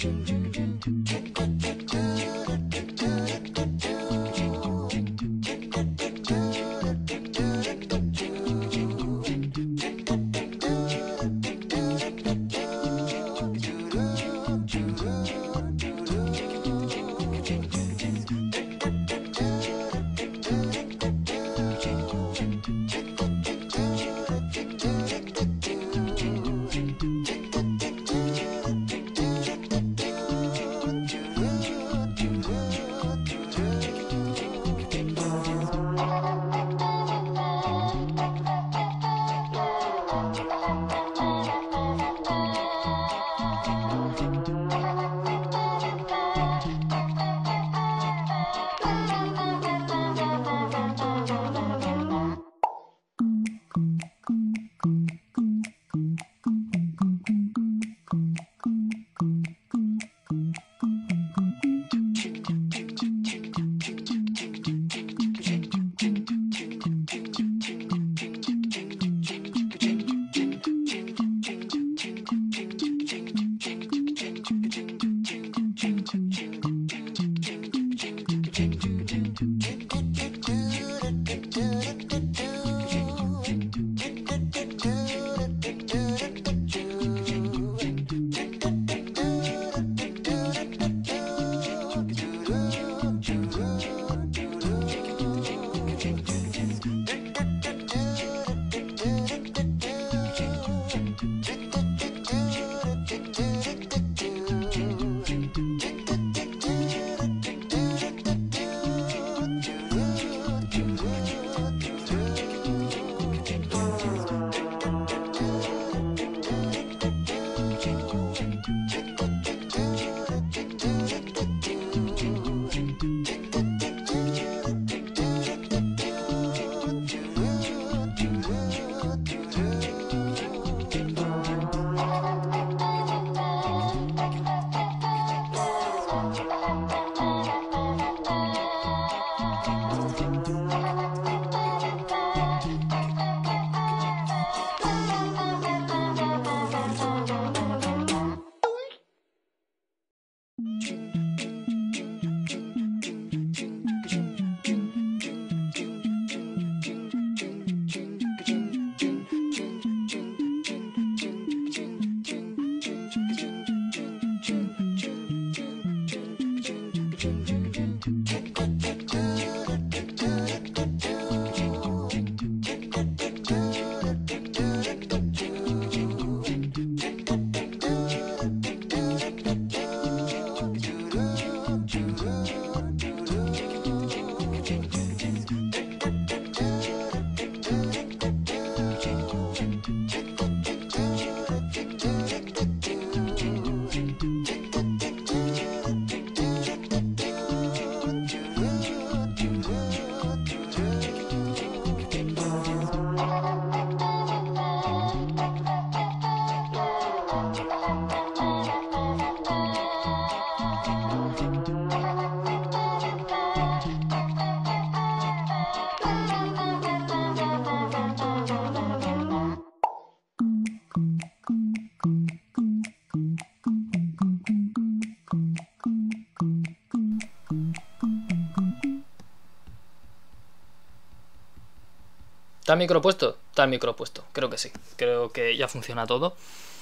¿Está el micro puesto? Está el micro puesto, creo que sí. Creo que ya funciona todo.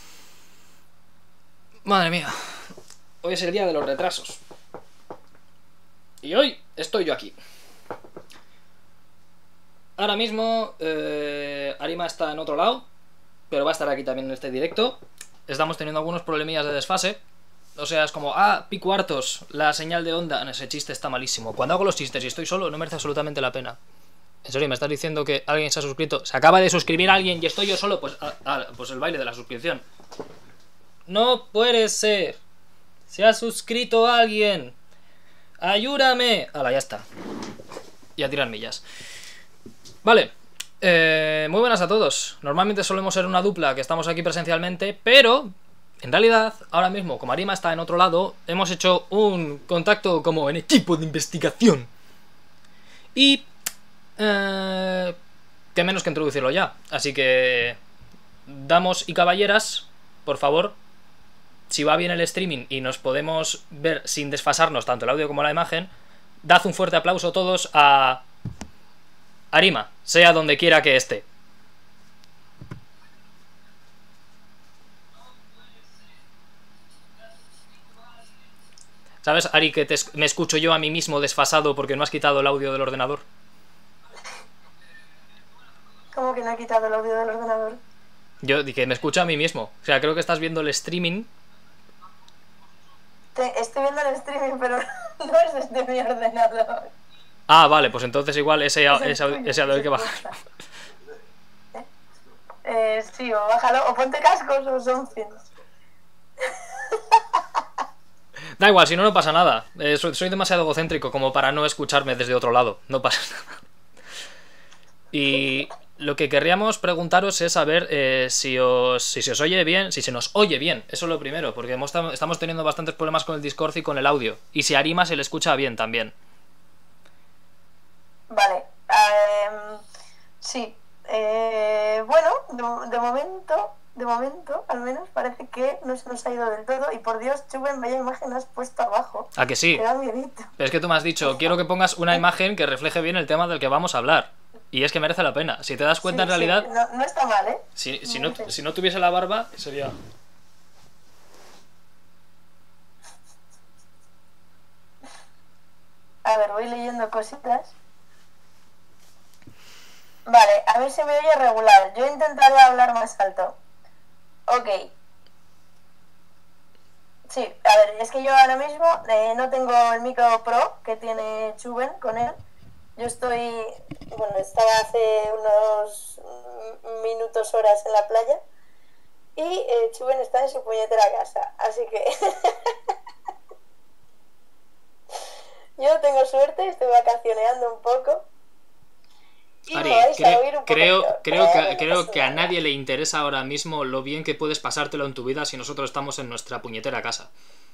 Madre mía. Hoy es el día de los retrasos. Y hoy estoy yo aquí. Ahora mismo Arima está en otro lado, pero va a estar aquí también en este directo. Estamos teniendo algunos problemillas de desfase. O sea, es como, pico hartos, la señal de onda. Ese chiste está malísimo. Cuando hago los chistes y estoy solo, no merece absolutamente la pena. En serio, me estás diciendo que alguien se ha suscrito. Se acaba de suscribir a alguien y estoy yo solo. Pues, pues el baile de la suscripción. No puede ser. Se ha suscrito alguien. Ayúdame. Hala, ya está. Y a tirar millas. Vale. Muy buenas a todos. Normalmente solemos ser una dupla que estamos aquí presencialmente, pero en realidad, ahora mismo, como Arima está en otro lado, hemos hecho un contacto como en equipo de investigación. Y qué menos que introducirlo ya. Así que, damas y caballeras, por favor, si va bien el streaming y nos podemos ver sin desfasarnos tanto el audio como la imagen, dad un fuerte aplauso todos a Arima, sea donde quiera que esté. ¿Sabes, Ari, que me escucho yo a mí mismo desfasado porque no has quitado el audio del ordenador? ¿Cómo que no he quitado el audio del ordenador? Yo dije, me escucho a mí mismo. O sea, creo que estás viendo el streaming. Estoy viendo el streaming, pero no es desde mi ordenador. Ah, vale, pues entonces igual ese audio hay que bajar. Sí, o bájalo, o ponte cascos o something. Da igual, si no, no pasa nada. Soy demasiado egocéntrico como para no escucharme desde otro lado. No pasa nada. Y lo que querríamos preguntaros es saber si se os oye bien, si se nos oye bien. Eso es lo primero, porque estamos teniendo bastantes problemas con el Discord y con el audio. Y si a Arima se le escucha bien también. Vale. Sí. Bueno, de momento, al menos parece que no se nos ha ido del todo. Y por Dios, Chuben, vaya imagen has puesto abajo. ¿A que sí? Te da miedito. Pero es que tú me has dicho, quiero que pongas una imagen que refleje bien el tema del que vamos a hablar. Y es que merece la pena. Si te das cuenta, Sí, en realidad... Sí. No está mal, ¿eh? Si no tuviese la barba, sería... A ver, voy leyendo cositas. Vale, a ver si me oye regular. Yo intentaré hablar más alto. Ok. Sí, a ver, es que yo ahora mismo no tengo el micro pro que tiene Chuben con él. Yo estaba hace unos minutos, horas en la playa. Y Chuben está en su puñetera casa. Así que... yo tengo suerte, estoy vacacioneando un poco. Ari, creo que a nadie le interesa ahora mismo lo bien que puedes pasártelo en tu vida si nosotros estamos en nuestra puñetera casa.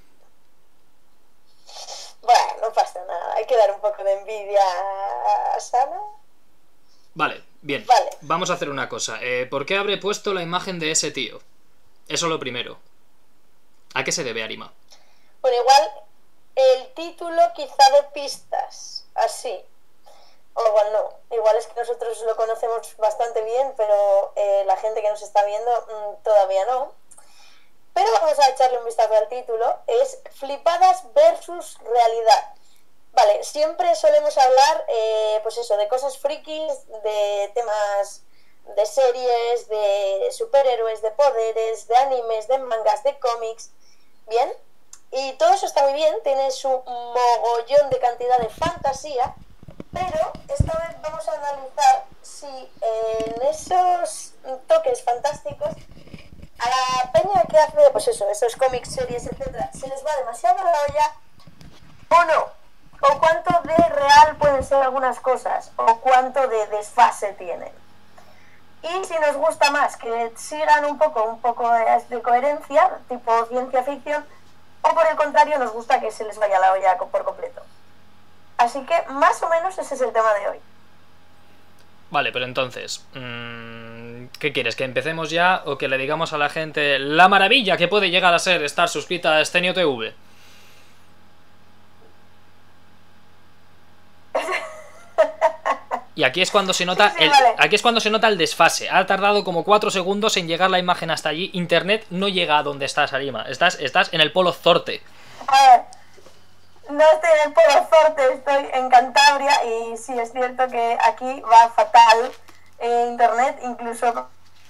Bueno, no pasa nada, hay que dar un poco de envidia sana. Vale, bien, vale. Vamos a hacer una cosa. ¿Por qué habré puesto la imagen de ese tío? Eso lo primero. ¿A qué se debe, Arima? Bueno, igual el título quizá de pistas, así. O igual no, igual es que nosotros lo conocemos bastante bien, pero la gente que nos está viendo todavía no. Pero vamos a echarle un vistazo al título. Es Flipadas versus Realidad. Vale, siempre solemos hablar, pues eso, de cosas frikis, de temas de series, de superhéroes, de poderes, de animes, de mangas, de cómics. Bien, y todo eso está muy bien, tiene su mogollón de cantidad de fantasía. Pero esta vez vamos a analizar si en esos toques fantásticos a la peña que hace, pues eso, esos cómics, series, etcétera, se les va demasiado la olla o no, o cuánto de real pueden ser algunas cosas, o cuánto de desfase tienen. Y si nos gusta más que sigan un poco de coherencia, tipo ciencia ficción, o por el contrario nos gusta que se les vaya la olla por completo. Así que más o menos ese es el tema de hoy. Vale, pero entonces, ¿qué quieres? ¿Que empecemos ya o que le digamos a la gente la maravilla que puede llegar a ser estar suscrita a Stenio TV? Y aquí es cuando se nota aquí es cuando se nota el desfase. Ha tardado como 4 segundos en llegar la imagen hasta allí. Internet no llega a donde estás, Arima. Estás en el polo Zorte. A ver, no estoy en el polo Zorte, estoy en Cantabria y sí es cierto que aquí va fatal internet, incluso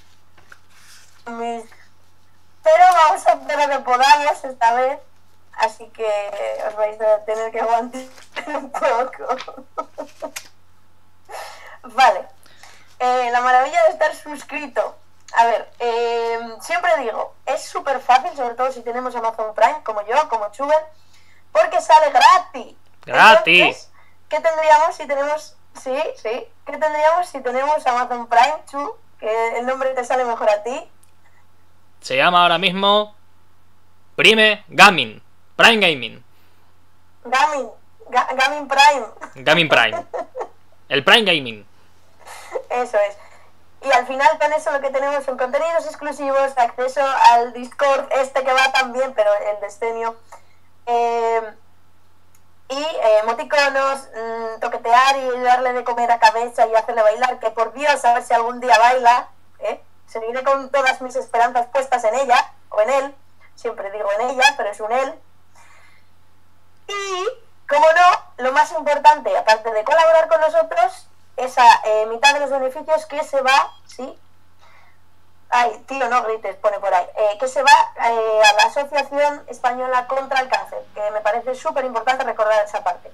pero vamos a hacer lo que podamos esta vez, así que os vais a tener que aguantar un poco. Vale, la maravilla de estar suscrito. A ver, siempre digo, es súper fácil, sobre todo si tenemos Amazon Prime, como yo, como Chuber, porque sale gratis. ¡Gratis! Entonces, ¿qué tendríamos si tenemos... Sí, ¿qué tendríamos si tenemos Amazon Prime, Chu? Que el nombre te sale mejor a ti. Se llama ahora mismo Prime Gaming. Prime Gaming. Gaming Prime. Gaming Prime. El Prime Gaming. Eso es. Y al final con eso lo que tenemos son contenidos exclusivos, acceso al Discord, que va también, pero el de Stenio, y emoticonos, toquetear y darle de comer a cabeza y hacerle bailar, que por Dios, a ver si algún día baila, seguiré con todas mis esperanzas puestas en ella, o en él, siempre digo en ella, pero es un él. Y, como no, lo más importante, aparte de colaborar con nosotros, esa mitad de los beneficios que se va, ¿sí? Ay, tío, no grites, pone por ahí. Que se va a la Asociación Española contra el Cáncer, que me parece súper importante recordar esa parte.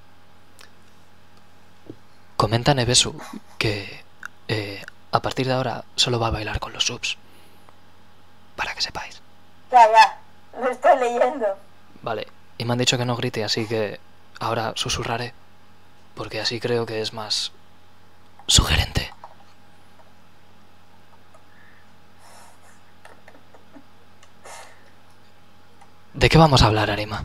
Comenta Nevesu que a partir de ahora solo va a bailar con los subs. Para que sepáis. Ya, lo estoy leyendo. Vale, y me han dicho que no grite, así que ahora susurraré. Porque así creo que es más sugerente. ¿De qué vamos a hablar, Arima?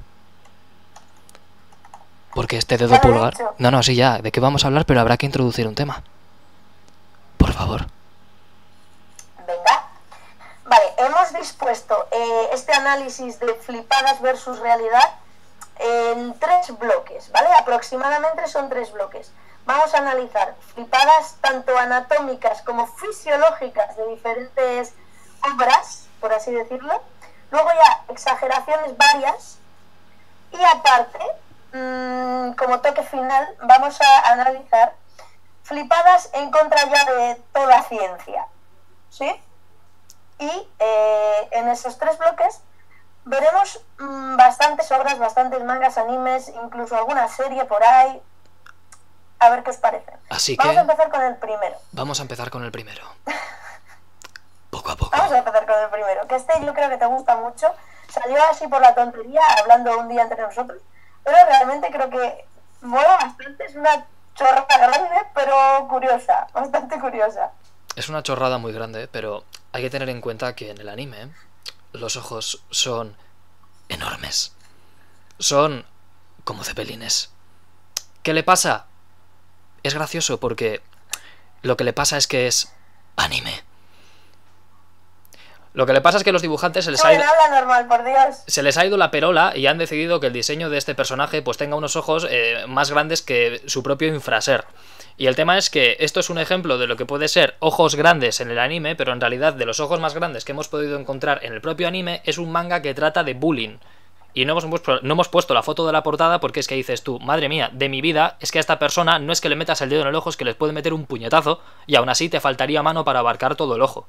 Porque este dedo pulgar... No, sí, ya. ¿De qué vamos a hablar? Pero habrá que introducir un tema. Por favor. Venga. Vale, hemos dispuesto este análisis de flipadas versus realidad en 3 bloques, ¿vale? Aproximadamente son 3 bloques. Vamos a analizar flipadas tanto anatómicas como fisiológicas de diferentes obras, por así decirlo. Luego ya exageraciones varias. Y aparte, como toque final, vamos a analizar flipadas en contra ya de toda ciencia, ¿sí? Y en esos 3 bloques veremos bastantes obras, bastantes mangas, animes, incluso alguna serie por ahí. A ver qué os parece. Así vamos a empezar con el primero. Vamos a empezar con el primero. Poco a poco. Vamos a empezar con el primero, que yo creo que te gusta mucho. Salió así por la tontería, hablando un día entre nosotros, pero realmente creo que mola bastante. Es una chorrada grande, pero curiosa, bastante curiosa. Es una chorrada muy grande, pero hay que tener en cuenta que en el anime los ojos son enormes. Son como cepelines. ¿Qué le pasa? Es gracioso porque lo que le pasa es que es anime. Lo que le pasa es que a los dibujantes se les ha ido la perola y han decidido que el diseño de este personaje pues tenga unos ojos más grandes que su propio infraser. Y el tema es que esto es un ejemplo de lo que puede ser ojos grandes en el anime, pero en realidad de los ojos más grandes que hemos podido encontrar en el propio anime es un manga que trata de bullying. Y no hemos puesto la foto de la portada porque es que dices tú, madre mía, de mi vida, es que a esta persona no es que le metas el dedo en el ojo, es que les puede meter un puñetazo y aún así te faltaría mano para abarcar todo el ojo.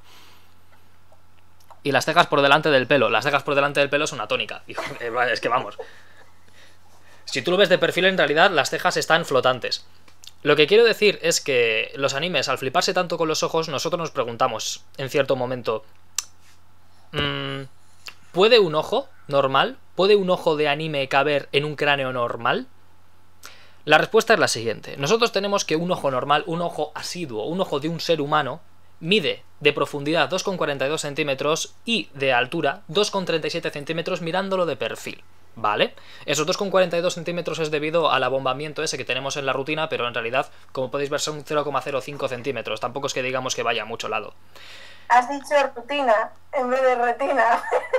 Y las cejas por delante del pelo. Las cejas por delante del pelo es una tónica. Es que vamos. Si tú lo ves de perfil, en realidad las cejas están flotantes. Lo que quiero decir es que los animes, al fliparse tanto con los ojos, nosotros nos preguntamos, en cierto momento, ¿puede un ojo normal? ¿Puede un ojo de anime caber en un cráneo normal? La respuesta es la siguiente. Nosotros tenemos que un ojo normal, un ojo asiduo, un ojo de un ser humano, mide de profundidad 2,42 centímetros y de altura 2,37 centímetros mirándolo de perfil, ¿vale? Esos 2,42 centímetros es debido al abombamiento ese que tenemos en la rutina, pero en realidad, como podéis ver, son 0,05 centímetros. Tampoco es que digamos que vaya a mucho lado. Has dicho rutina en vez de retina.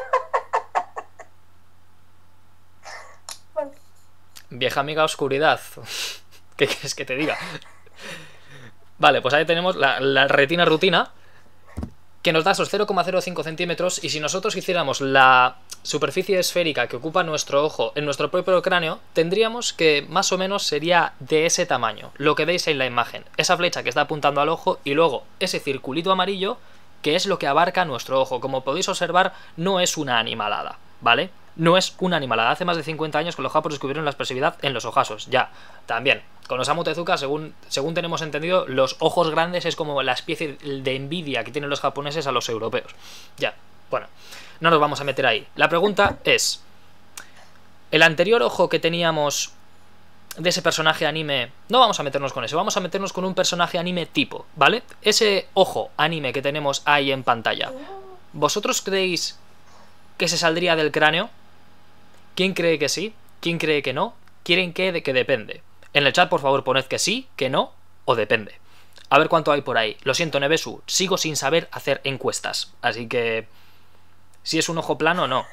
Vieja amiga oscuridad. ¿Qué quieres que te diga? Vale, pues ahí tenemos la retina rutina, que nos da esos 0,05 centímetros, y si nosotros hiciéramos la superficie esférica que ocupa nuestro ojo en nuestro propio cráneo, tendríamos que más o menos sería de ese tamaño, lo que veis en la imagen, esa flecha que está apuntando al ojo y luego ese circulito amarillo que es lo que abarca nuestro ojo. Como podéis observar, no es una animalada, ¿vale? No es una animalada. Hace más de 50 años que los japoneses descubrieron la expresividad en los ojasos. Ya, también, con Osamu Tezuka, según tenemos entendido, los ojos grandes es como la especie de envidia que tienen los japoneses a los europeos. Ya, bueno, no nos vamos a meter ahí. La pregunta es, el anterior ojo que teníamos de ese personaje anime, no vamos a meternos con eso, vamos a meternos con un personaje anime tipo, ¿vale? Ese ojo anime que tenemos ahí en pantalla, ¿vosotros creéis que se saldría del cráneo? ¿Quién cree que sí? ¿Quién cree que no? ¿Quieren que depende? En el chat, por favor, poned que sí, que no o depende. A ver cuánto hay por ahí. Lo siento, Nevesu, sigo sin saber hacer encuestas. Así que... si es un ojo plano, no.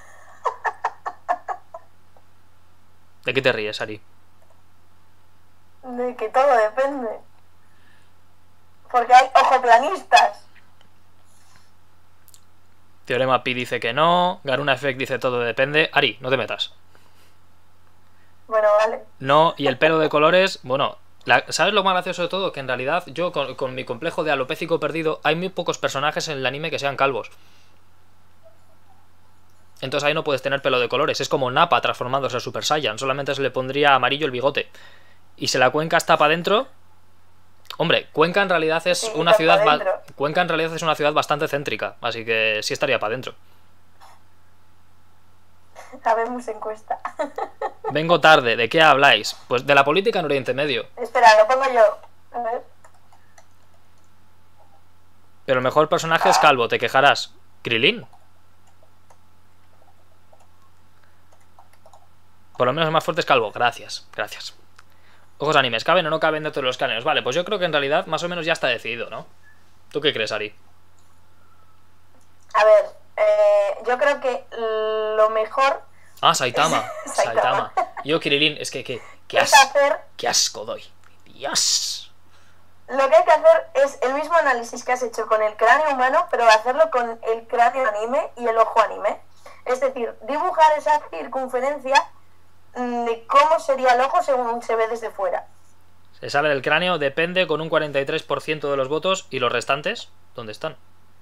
¿De qué te ríes, Ari? De que todo depende. Porque hay ojoplanistas. Teorema Pi dice que no. Garuna Effect dice todo depende. Ari, no te metas. Bueno, vale. No, y el pelo de colores, bueno, ¿sabes lo más gracioso de todo? Que en realidad yo con mi complejo de alopécico perdido, hay muy pocos personajes en el anime que sean calvos. Entonces ahí no puedes tener pelo de colores. Es como Nappa transformándose a Super Saiyan. Solamente se le pondría amarillo el bigote. Y si la Cuenca está para adentro... Hombre, Cuenca en realidad es una ciudad... Cuenca en realidad es una ciudad bastante céntrica. Así que sí estaría para adentro. Habemos encuesta. Vengo tarde, ¿de qué habláis? Pues de la política en Oriente Medio. Espera, lo pongo yo. A ver. Pero el mejor personaje es calvo, te quejarás. Krilin. Por lo menos el más fuerte es calvo. Gracias, gracias. Ojos animes, ¿caben o no caben dentro de los cánones? Vale, pues yo creo que en realidad más o menos ya está decidido, ¿no? ¿Tú qué crees, Ari? A ver, yo creo que lo mejor... Ah, Saitama. Saitama. Yo, Krilin, es que qué asco doy. Dios. Lo que hay que hacer es el mismo análisis que has hecho con el cráneo humano, pero hacerlo con el cráneo anime y el ojo anime. Es decir, dibujar esa circunferencia de cómo sería el ojo según se ve desde fuera. Se sale del cráneo, depende, con un 43% de los votos. ¿Y los restantes? ¿Dónde están?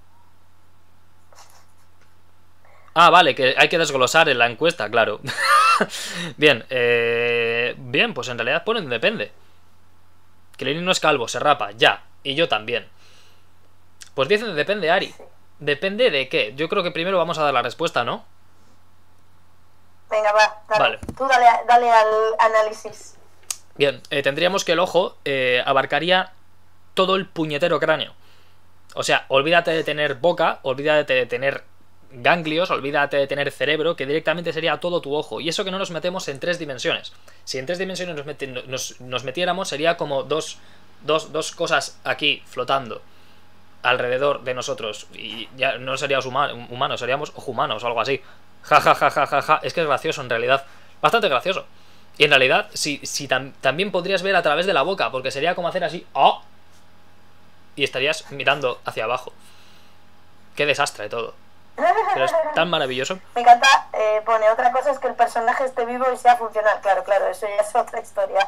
Ah, vale, que hay que desglosar en la encuesta, claro. Bien, bien, pues en realidad ponen depende. Que Lenin no es calvo, se rapa, ya. Y yo también. Pues dicen depende, Ari. ¿Depende de qué? Yo creo que primero vamos a dar la respuesta, ¿no? Venga, va, dale. Vale. Tú dale al análisis. Bien, tendríamos que el ojo abarcaría todo el puñetero cráneo. O sea, olvídate de tener boca, olvídate de tener ganglios, olvídate de tener cerebro, que directamente sería todo tu ojo. Y eso que no nos metemos en 3 dimensiones. Si en 3 dimensiones nos metiéramos, sería como dos cosas aquí flotando alrededor de nosotros. Y ya no seríamos humanos, seríamos ojumanos o algo así. Ja, ja, ja, ja, ja, ja. Es que es gracioso en realidad. Bastante gracioso. Y en realidad, también podrías ver a través de la boca, porque sería como hacer así. ¡Oh! Y estarías mirando hacia abajo. Qué desastre todo. Pero es tan maravilloso. Me encanta, pone otra cosa es que el personaje esté vivo y sea funcional. Claro, claro, eso ya es otra historia.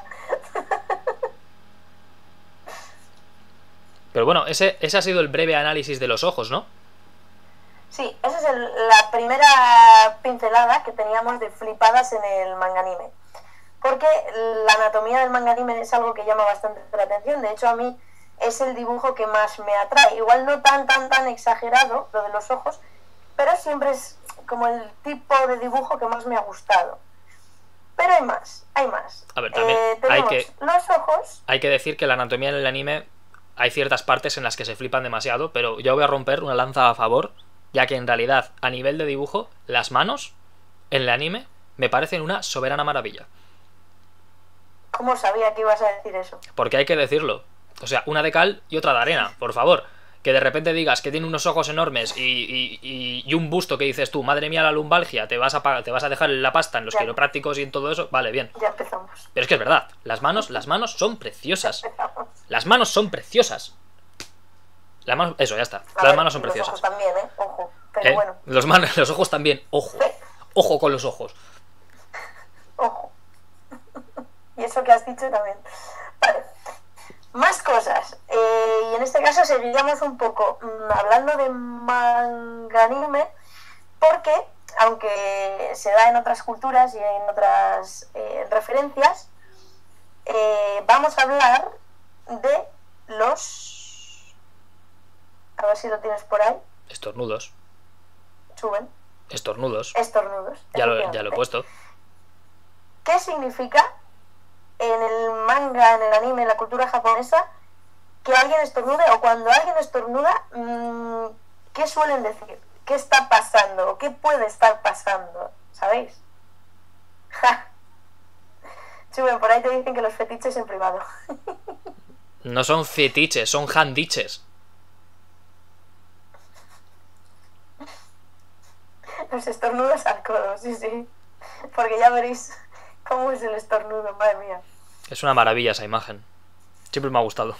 Pero bueno, ese ha sido el breve análisis de los ojos, ¿no? Sí, esa es la primera pincelada que teníamos de flipadas en el manga anime. Porque la anatomía del manga anime es algo que llama bastante la atención. De hecho, a mí es el dibujo que más me atrae. Igual no tan exagerado, lo de los ojos, pero siempre es como el tipo de dibujo que más me ha gustado. Pero hay más. A ver, también los ojos. Hay que decir que la anatomía en el anime hay ciertas partes en las que se flipan demasiado, pero yo voy a romper una lanza a favor, ya que en realidad, a nivel de dibujo, las manos en el anime me parecen una soberana maravilla. ¿Cómo sabía que ibas a decir eso? Porque hay que decirlo. O sea, una de cal y otra de arena, por favor. Que de repente digas que tiene unos ojos enormes y un busto que dices tú, madre mía la lumbalgia, te vas a dejar la pasta en los quiroprácticos y en todo eso, vale, bien. Ya empezamos. Pero es que es verdad, las manos son preciosas. Las manos son preciosas. Eso, ya está. Las manos son preciosas. Los ojos también, ojo. Pero bueno. Los ojos también, ojo. Ojo con los ojos. Ojo. Y eso que has dicho también. Vale. Más cosas. Y en este caso seguiríamos un poco hablando de manga anime, porque aunque se da en otras culturas y en otras referencias, vamos a hablar de los... A ver si lo tienes por ahí. Estornudos. Suben. Estornudos. Ya lo he puesto. ¿Qué significa en el manga, en el anime, en la cultura japonesa, que alguien estornude, o cuando alguien estornuda, qué suelen decir? ¿Qué está pasando? ¿O qué puede estar pasando? ¿Sabéis? Chuben, por ahí te dicen que los fetiches en privado. No son fetiches, son handiches. Los estornudos al codo, sí, sí. Porque ya veréis cómo es el estornudo, madre mía. Es una maravilla esa imagen. Siempre me ha gustado.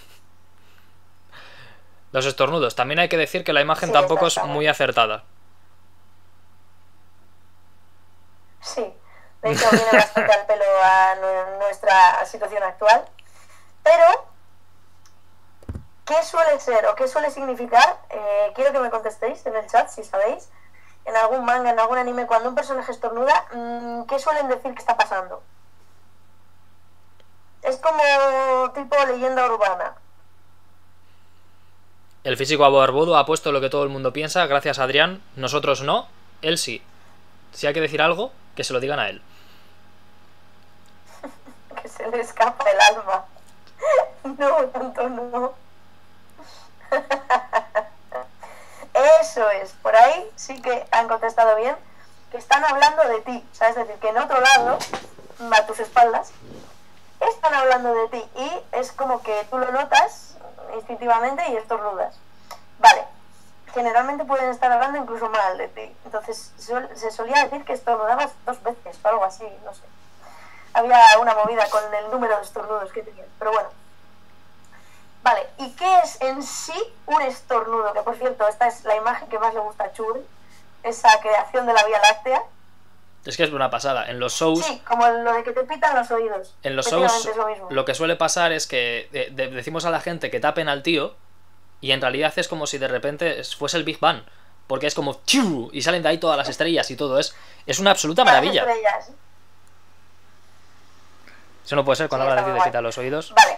Los estornudos. También hay que decir que la imagen Sí, tampoco es está muy acertada. Sí, de hecho viene bastante al pelo a nuestra situación actual. Pero, ¿qué suele ser o qué suele significar? Quiero que me contestéis en el chat si sabéis. En algún manga, en algún anime, cuando un personaje estornuda, ¿qué suelen decir que está pasando? Es como tipo leyenda urbana. El físico barbudo ha puesto lo que todo el mundo piensa. Gracias, Adrián. Nosotros no. Él sí. Si hay que decir algo, que se lo digan a él. Que se le escapa el alma. No, tanto no. Eso es, por ahí sí que han contestado bien, que están hablando de ti, o sea, es decir, que en otro lado, a tus espaldas, están hablando de ti y es como que tú lo notas instintivamente y estornudas. Vale, generalmente pueden estar hablando incluso mal de ti, entonces se solía decir que estornudabas 2 veces o algo así, no sé. Había una movida con el número de estornudos que tenían, pero bueno. Vale, ¿y qué es en sí un estornudo? Que por cierto, esta es la imagen que más le gusta a Churi, esa creación de la Vía Láctea. Es que es una pasada. En los shows... Sí, como lo de que te pitan los oídos. En los shows lo que suele pasar es que decimos a la gente que tapen al tío y en realidad es como si de repente fuese el Big Bang. Porque es como... ¡chiu! Y salen de ahí todas las estrellas y todo. Es una absoluta maravilla. Eso no puede ser cuando hablan de ti te pitan los oídos. Vale.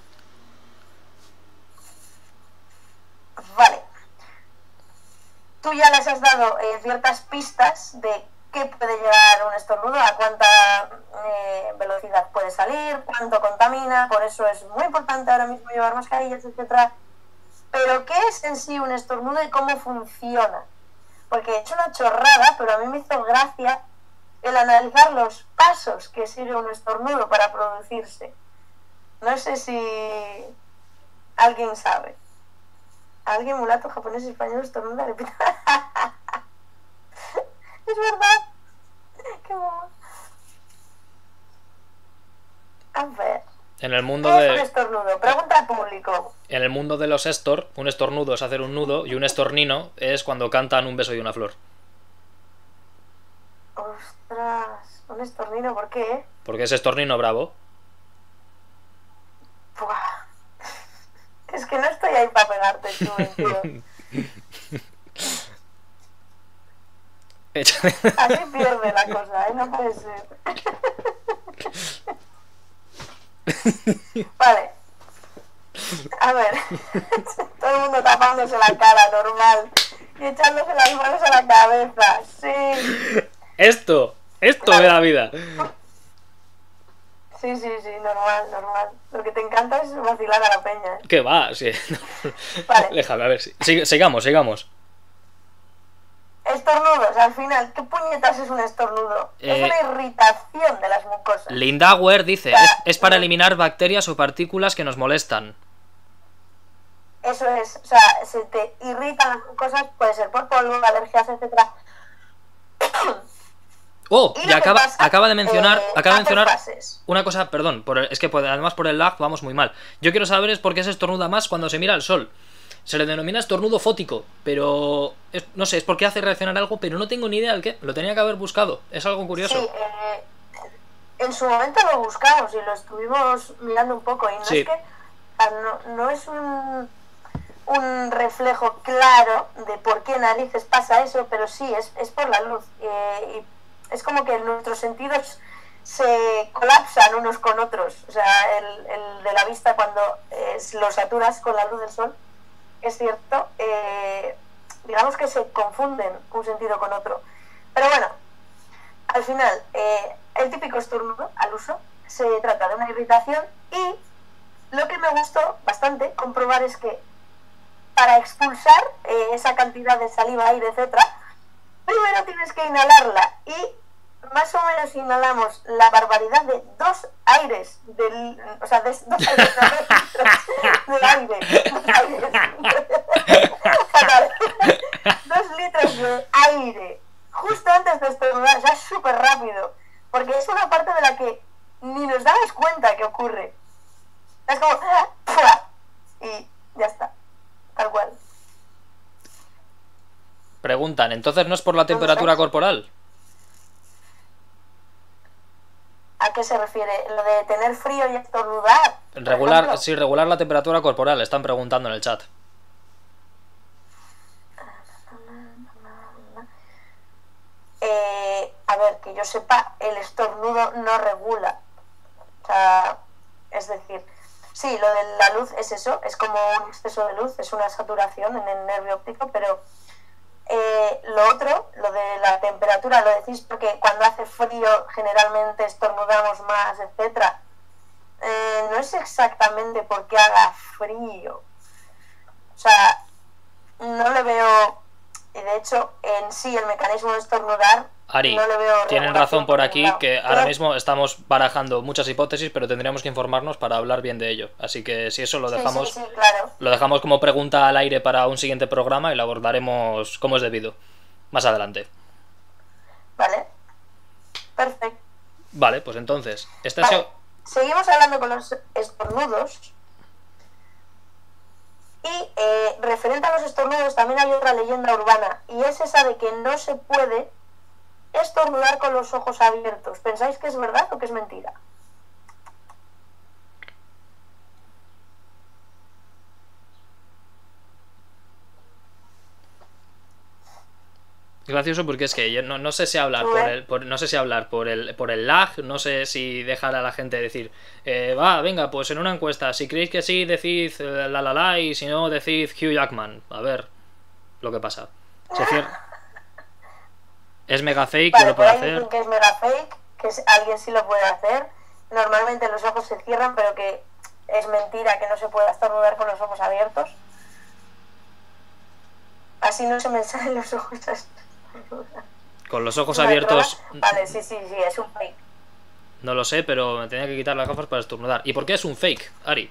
Vale. Tú ya les has dado ciertas pistas de qué puede llegar un estornudo, a cuánta velocidad puede salir, cuánto contamina, por eso es muy importante ahora mismo llevar mascarillas, etcétera. Pero ¿qué es en sí un estornudo y cómo funciona? Porque es una chorrada, pero a mí me hizo gracia el analizar los pasos que sigue un estornudo para producirse. No sé si alguien sabe. Alguien mulato, japonés, español, estornuda, le pita. Es verdad. Qué bobo. A ver. En el mundo ¿Qué es un estornudo? Pregunta al público. En el mundo de los estor, un estornudo es hacer un nudo y un estornino es cuando cantan un beso y una flor. Ostras, un estornino, ¿por qué? Porque es estornino bravo. Buah. Es que no estoy ahí para pegarte, tío. Así pierde la cosa, no puede ser. Vale. A ver. Todo el mundo tapándose la cara, normal. Y echándose las manos a la cabeza. Sí. Esto me da vida. Sí, normal. Lo que te encanta es vacilar a la peña. ¿Qué va? Sí. Vale. Déjame, a ver. Sigamos. Estornudos, al final, ¿qué puñetas es un estornudo? Es una irritación de las mucosas. Lindauer dice, es para eliminar bacterias o partículas que nos molestan. Eso es, o sea, se te irritan las mucosas, puede ser por polvo, alergias, etcétera. Oh, y acaba de mencionar fases. una cosa, perdón, es que además por el lag vamos muy mal. Yo quiero saber es por qué se estornuda más cuando se mira al sol. Se le denomina estornudo fótico, pero no sé, es porque hace reaccionar algo, pero no tengo ni idea del qué. Lo tenía que haber buscado, es algo curioso. Sí, en su momento lo buscamos y lo estuvimos mirando un poco y no sí. Es que no es un reflejo claro de por qué narices pasa eso, pero sí, es por la luz. Y es como que nuestros sentidos se colapsan unos con otros. O sea, el de la vista cuando lo saturas con la luz del sol, es cierto, digamos que se confunden un sentido con otro. Pero bueno, al final, el típico estornudo al uso se trata de una irritación y lo que me gustó bastante comprobar es que para expulsar esa cantidad de saliva, aire, etcétera, primero tienes que inhalarla y más o menos inhalamos la barbaridad de 2 aires, o sea, de 2 aires, no, de aire, 2 litros de aire, justo antes de estornudar, o sea, es súper rápido, porque es una parte de la que ni nos damos cuenta que ocurre. Es como... y ya está, tal cual. Preguntan, ¿entonces no es por la temperatura corporal? ¿A qué se refiere? ¿Lo de tener frío y estornudar? Regular, sí, regular la temperatura corporal, están preguntando en el chat. A ver, que yo sepa, el estornudo no regula. O sea, es decir, sí, lo de la luz es eso, es como un exceso de luz, es una saturación en el nervio óptico, pero lo otro, lo de la temperatura, lo decís porque cuando hace frío generalmente estornudamos más, etcétera. No es exactamente porque haga frío. O sea, no le veo, y de hecho, en sí el mecanismo de estornudar, Ari, no le veo tienen razón por aquí ningún lado. que ahora mismo estamos barajando muchas hipótesis, pero tendríamos que informarnos para hablar bien de ello. Así que si eso lo dejamos, sí, claro. lo dejamos como pregunta al aire para un siguiente programa y lo abordaremos como es debido más adelante. Vale, perfecto. Vale, pues entonces, Vale. Seguimos hablando con los estornudos. Y referente a los estornudos también hay otra leyenda urbana, y es esa de que no se puede estornudar con los ojos abiertos. ¿Pensáis que es verdad o que es mentira? Es gracioso porque es que yo no sé si hablar no sé si hablar por el lag, no sé si dejar a la gente decir, venga, pues en una encuesta, si creéis que sí, decid la, y si no, decid Hugh Jackman. A ver lo que pasa. Es mega fake, vale, que lo puede ahí hacer. dicen que es mega fake, que alguien sí lo puede hacer. Normalmente los ojos se cierran, pero que es mentira que no se pueda estornudar con los ojos abiertos. Así no se me salen los ojos. Con los ojos abiertos. Vale, sí, es un fake. No lo sé, pero me tenía que quitar las gafas para estornudar. ¿Y por qué es un fake, Ari?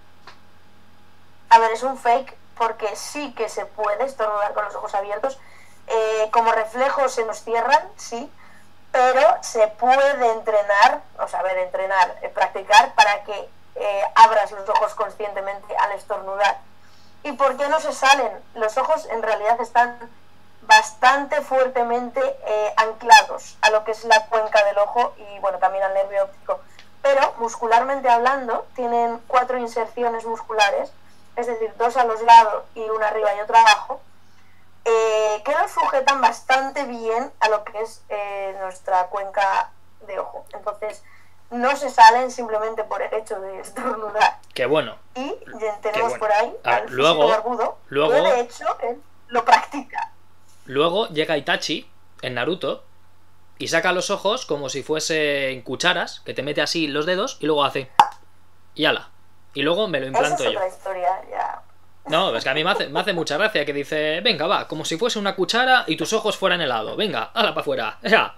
A ver, es un fake porque sí que se puede estornudar con los ojos abiertos. Como reflejo se nos cierran, sí, pero se puede entrenar, practicar para que abras los ojos conscientemente al estornudar. ¿Y por qué no se salen? Los ojos en realidad están bastante fuertemente anclados a lo que es la cuenca del ojo y bueno, también al nervio óptico, pero muscularmente hablando tienen 4 inserciones musculares, es decir, 2 a los lados y una arriba y otra abajo, que nos sujetan bastante bien a lo que es nuestra cuenca de ojo. Entonces no se salen simplemente por el hecho de estornudar. Qué bueno. Y tenemos por ahí al luego, barbudo, que de hecho él lo practica. Luego llega Itachi en Naruto y saca los ojos como si fuesen cucharas, que te mete así los dedos y luego hace y ala. Y luego me lo implanto yo. Esa es otra historia, ya. No, es que a mí me hace mucha gracia que dice, venga, va, como si fuese una cuchara y tus ojos fueran helado. Venga, ala para afuera. Ya.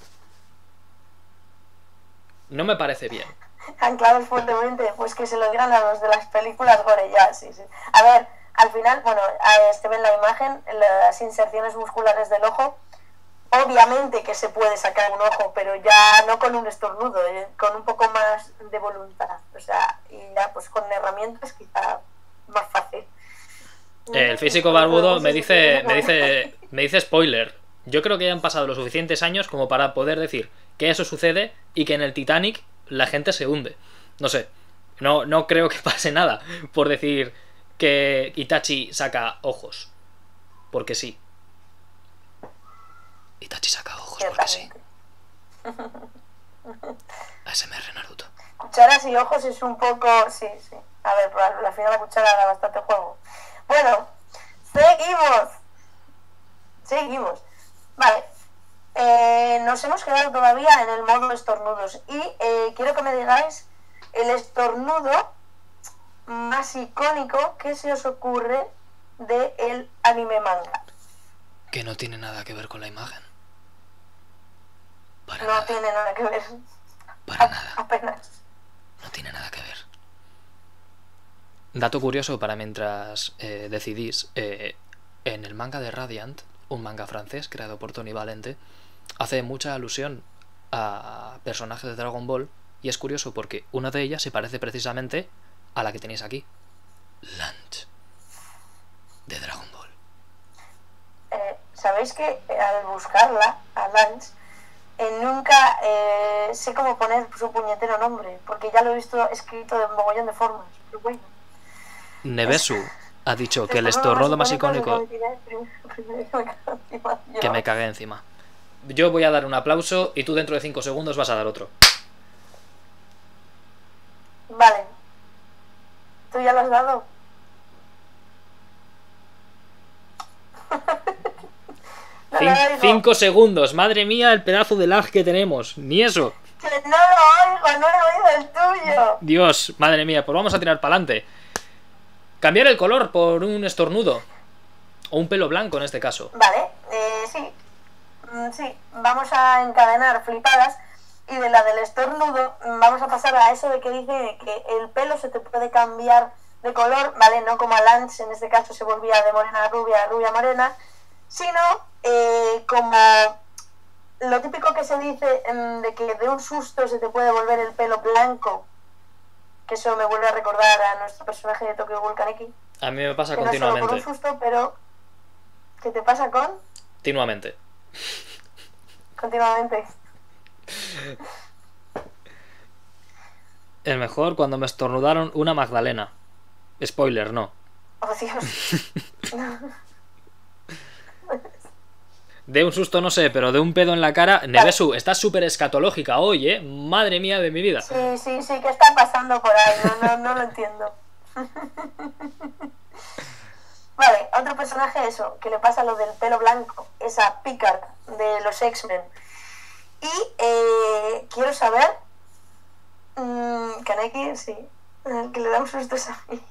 No me parece bien. Anclados fuertemente, pues que se lo digan a los de las películas gore ya, sí. A ver, al final, bueno, se ve en la imagen las inserciones musculares del ojo. Obviamente que se puede sacar un ojo, pero ya no con un estornudo, con un poco más de voluntad. O sea, y ya pues con herramientas quizá más fácil. El físico barbudo me dice spoiler. Yo creo que ya han pasado los suficientes años como para poder decir que eso sucede y que en el Titanic la gente se hunde. No sé, no creo que pase nada por decir que Itachi saca ojos. Porque sí. Itachi saca ojos porque sí. ASMR Naruto. Cucharas y ojos es un poco... Sí. A ver, pero al final la cuchara da bastante juego. Bueno, seguimos. Vale. Nos hemos quedado todavía en el modo estornudos. Y quiero que me digáis el estornudo más icónico que se os ocurre del anime manga. Que no tiene nada que ver con la imagen. para no nada. tiene nada que ver. Para nada. Apenas. No tiene nada que ver. Dato curioso para mientras decidís. En el manga de Radiant, un manga francés creado por Tony Valente, hace mucha alusión a personajes de Dragon Ball. Y es curioso porque una de ellas se parece precisamente a la que tenéis aquí. Lunch. De Dragon Ball. ¿Sabéis que al buscarla, a Lance, nunca sé cómo poner su puñetero nombre? Porque ya lo he visto escrito de un mogollón de formas. Pero bueno. Nevesu ha dicho que el estornudo más icónico... Que me cagué encima. Yo voy a dar un aplauso y tú dentro de 5 segundos vas a dar otro. Vale. ¿Tú ya lo has dado? No lo oigo. 5 segundos, madre mía, el pedazo de lag que tenemos. Ni eso. Que no lo oigo, no he oído el tuyo. Dios, madre mía, pues vamos a tirar para adelante. Cambiar el color por un estornudo. O un pelo blanco en este caso. Vale, sí. Sí, vamos a encadenar flipadas. Y de la del estornudo vamos a pasar a eso de que dice que el pelo se te puede cambiar de color, ¿vale? No como a Lance, en este caso se volvía de morena a rubia, rubia a morena, sino como lo típico que se dice de que de un susto se te puede volver el pelo blanco, que eso me vuelve a recordar a nuestro personaje de Tokyo Ghoul Kaneki. A mí me pasa Que no solo por continuamente. un susto, pero ¿qué te pasa con? Continuamente. Continuamente. El mejor cuando me estornudaron una magdalena. Spoiler, no. Oh, Dios. De un susto no sé, pero de un pedo en la cara. Nevesu, estás súper escatológica hoy, ¿eh? Madre mía de mi vida. Sí, ¿qué está pasando por ahí? No lo entiendo. Vale, otro personaje eso, que le pasa lo del pelo blanco, esa Picard de los X-Men. Y quiero saber, Kaneki, sí, que le da un susto a mí.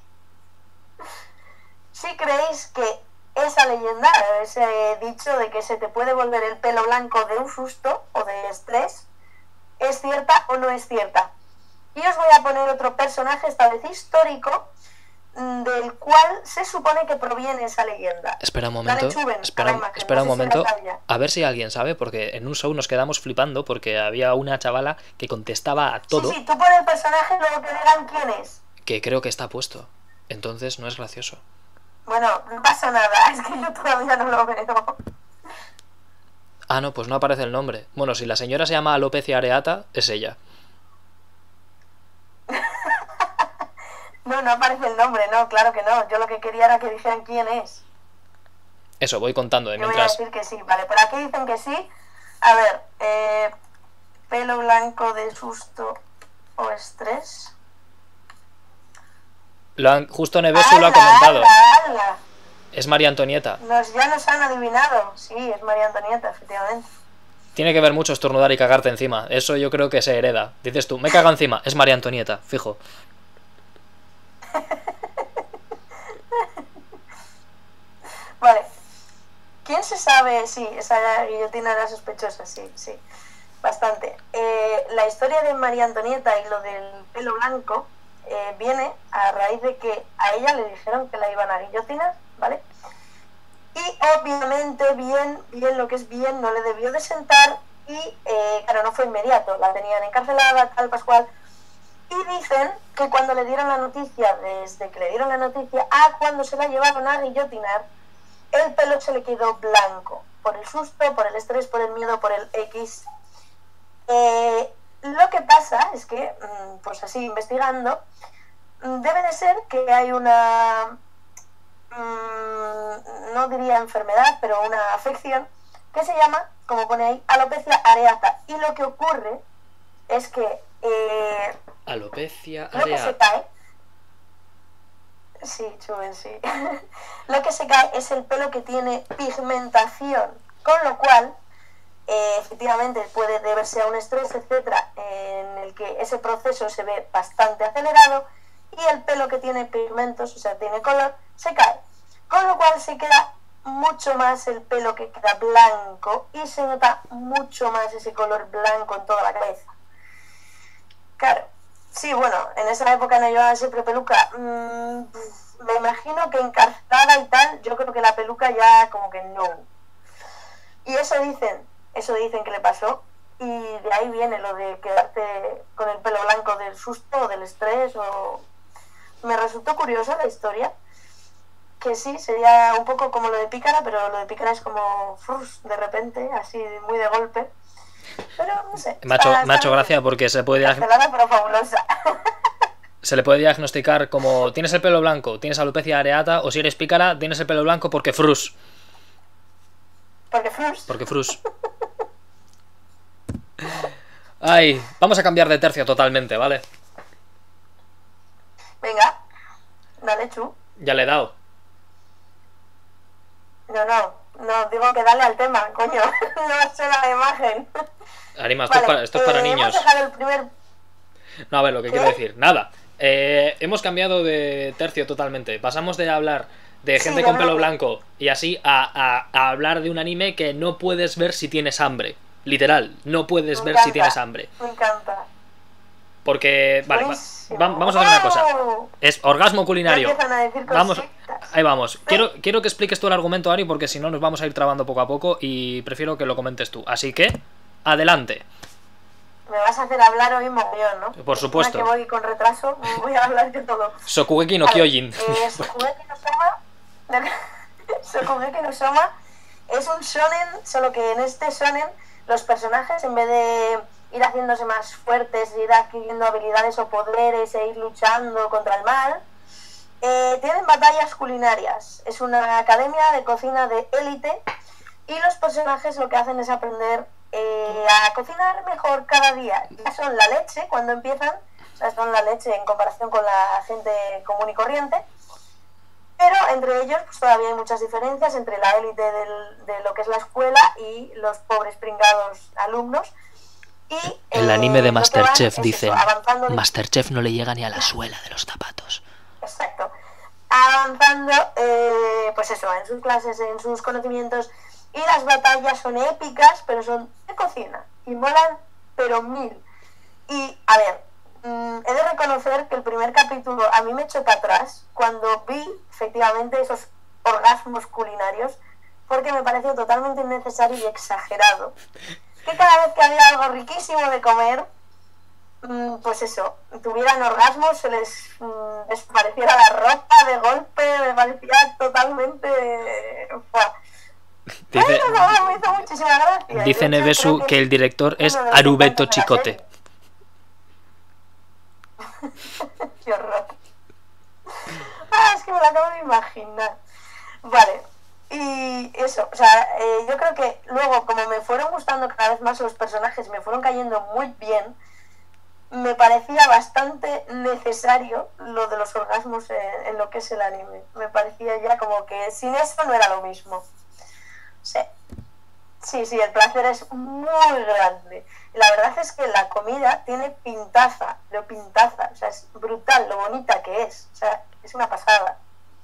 Si creéis que esa leyenda, ese dicho de que se te puede volver el pelo blanco de un susto o de estrés, ¿es cierta o no es cierta? Y os voy a poner otro personaje, esta vez histórico, del cual se supone que proviene esa leyenda. Espera un momento. Dale, Chuben, Espera a la imagen, un no sé si momento. la sabía. A ver si alguien sabe, porque en un show nos quedamos flipando porque había una chavala que contestaba a todo. Sí, tú pones el personaje y luego que digan quién es. Que creo que está puesto. Entonces no es gracioso. Bueno, no pasa nada, es que yo todavía no lo veo. Ah, no, pues no aparece el nombre. Bueno, si la señora se llama Alopecia areata, es ella. No aparece el nombre, no, claro que no. Yo lo que quería era que dijeran quién es. Eso, voy contando. Yo Mientras... voy a decir que sí, vale. Por aquí dicen que sí. A ver, pelo blanco de susto o estrés. Justo Nevesu lo ha comentado. ¡Hala! Es María Antonieta. Ya nos han adivinado. Sí, es María Antonieta, efectivamente. Tiene que ver mucho estornudar y cagarte encima. Eso yo creo que se hereda. Dices tú, me cago encima. Es María Antonieta, fijo. Vale. ¿Quién se sabe? Sí, esa guillotina era sospechosa, sí. Bastante. La historia de María Antonieta y lo del pelo blanco viene a raíz de que a ella le dijeron que la iban a guillotinar, ¿vale? Y obviamente bien lo que es bien no le debió de sentar y claro, no fue inmediato, la tenían encarcelada, tal Pascual. Y dicen que cuando le dieron la noticia, desde que le dieron la noticia a cuando se la llevaron a guillotinar, el pelo se le quedó blanco, por el susto, por el estrés, por el miedo, por el X. Lo que pasa es que, pues así investigando, debe de ser que hay una, no diría enfermedad, pero una afección que se llama, como pone ahí, alopecia areata. Y lo que ocurre es que Alopecia lo que se areata. cae, sí, Chuben, sí. Lo que se cae es el pelo que tiene pigmentación, con lo cual efectivamente puede deberse a un estrés, etcétera, en el que ese proceso se ve bastante acelerado y el pelo que tiene pigmentos, o sea, tiene color, se cae, con lo cual se queda mucho más el pelo que queda blanco y se nota mucho más ese color blanco en toda la cabeza. Claro, sí, bueno, en esa época no llevaba siempre peluca. Me imagino que encarcelada y tal, yo creo que la peluca ya como que no. Y eso dicen que le pasó. Y de ahí viene lo de quedarte con el pelo blanco del susto o del estrés. Me resultó curiosa la historia. Que sí, sería un poco como lo de Pícara, pero lo de Pícara es como de repente, así muy de golpe. Pero no sé. Me ha hecho gracia porque se puede pero fabulosa. Se le puede diagnosticar como tienes el pelo blanco, tienes alopecia areata, o si eres pícara, tienes el pelo blanco porque frus. Porque frus. Ay, vamos a cambiar de tercio totalmente, ¿vale? Venga, dale, Chu. Ya le he dado. No, digo que dale al tema, coño. No sé la imagen. Arima, esto es para niños. Hemos dejado el primer... No, a ver, lo que quiero decir, nada. Hemos cambiado de tercio totalmente. Pasamos de hablar de gente con pelo blanco y así a hablar de un anime que no puedes ver si tienes hambre. Literal, no puedes ver si tienes hambre. Me encanta. Porque, vale, vamos a hacer una cosa. Es orgasmo culinario. Vamos, ahí vamos. Quiero que expliques tú el argumento, Ari, porque si no nos vamos a ir trabando poco a poco y prefiero que lo comentes tú. Así que, adelante. Me vas a hacer hablar hoy mogollón, ¿no? Por supuesto. Que voy con retraso, voy a hablar de todo. Shokugeki no Kyojin. Shokugeki no Soma es un shonen, solo que en este shonen los personajes, en vez de ir haciéndose más fuertes, ir adquiriendo habilidades o poderes e ir luchando contra el mal, tienen batallas culinarias. Es una academia de cocina de élite y los personajes lo que hacen es aprender a cocinar mejor cada día. Ya son la leche cuando empiezan, o sea, son la leche en comparación con la gente común y corriente, pero entre ellos pues todavía hay muchas diferencias entre la élite de lo que es la escuela y los pobres pringados alumnos. Y, el anime de Masterchef dice, Masterchef no le llega ni a la suela de los zapatos. Exacto. Avanzando, pues eso, en sus clases, en sus conocimientos. Y las batallas son épicas, pero son de cocina. Y molan, pero mil. Y, a ver, he de reconocer que el primer capítulo a mí me echó para atrás cuando vi, efectivamente, esos orgasmos culinarios, porque me pareció totalmente innecesario y exagerado. Que cada vez que había algo riquísimo de comer, pues eso, tuvieran orgasmos, se les desapareciera la ropa de golpe, me parecía totalmente... Dice, me hizo muchísima gracia. Dice Nevesu que el director es Arubeto Chicote. Qué horror. Es que me lo acabo de imaginar. Vale. Y eso, o sea, yo creo que luego, como me fueron gustando cada vez más los personajes, me fueron cayendo muy bien, me parecía bastante necesario lo de los orgasmos en lo que es el anime. Me parecía ya como que sin eso no era lo mismo. Sí, el placer es muy grande. La verdad es que la comida tiene pintaza, o sea, es brutal lo bonita que es, o sea, es una pasada.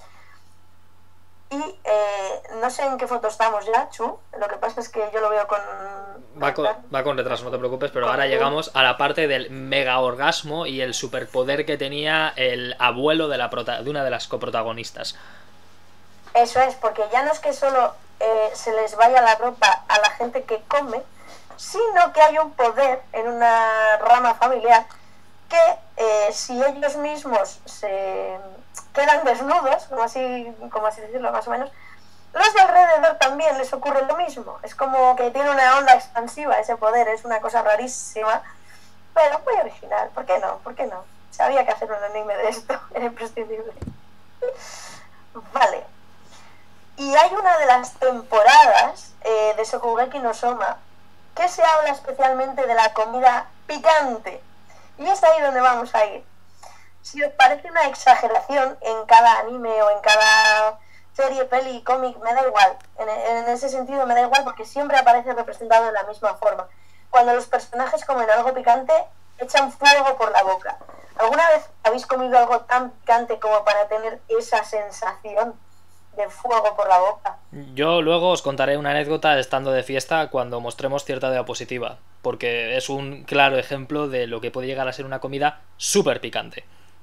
Y no sé en qué foto estamos ya, Chu, lo que pasa es que yo lo veo con... Va con retraso, no te preocupes, pero ahora llegamos a la parte del mega orgasmo y el superpoder que tenía el abuelo de una de las coprotagonistas. Eso es, porque ya no es que solo se les vaya la ropa a la gente que come, sino que hay un poder en una rama familiar que si ellos mismos se quedan desnudos, como así decirlo más o menos, los de alrededor también les ocurre lo mismo. Es como que tiene una onda expansiva ese poder, es una cosa rarísima, pero muy original. ¿Por qué no? Sabía que hacer un anime de esto era imprescindible. Vale. Y hay una de las temporadas de Shokugeki no Soma que se habla especialmente de la comida picante. Y es ahí donde vamos a ir. Si os parece una exageración en cada anime o en cada serie, peli, cómic, me da igual. En ese sentido me da igual porque siempre aparece representado de la misma forma. Cuando los personajes comen algo picante, echan fuego por la boca. ¿Alguna vez habéis comido algo tan picante como para tener esa sensación? de fuego por la boca. Yo luego os contaré una anécdota estando de fiesta cuando mostremos cierta diapositiva, porque es un claro ejemplo de lo que puede llegar a ser una comida súper picante.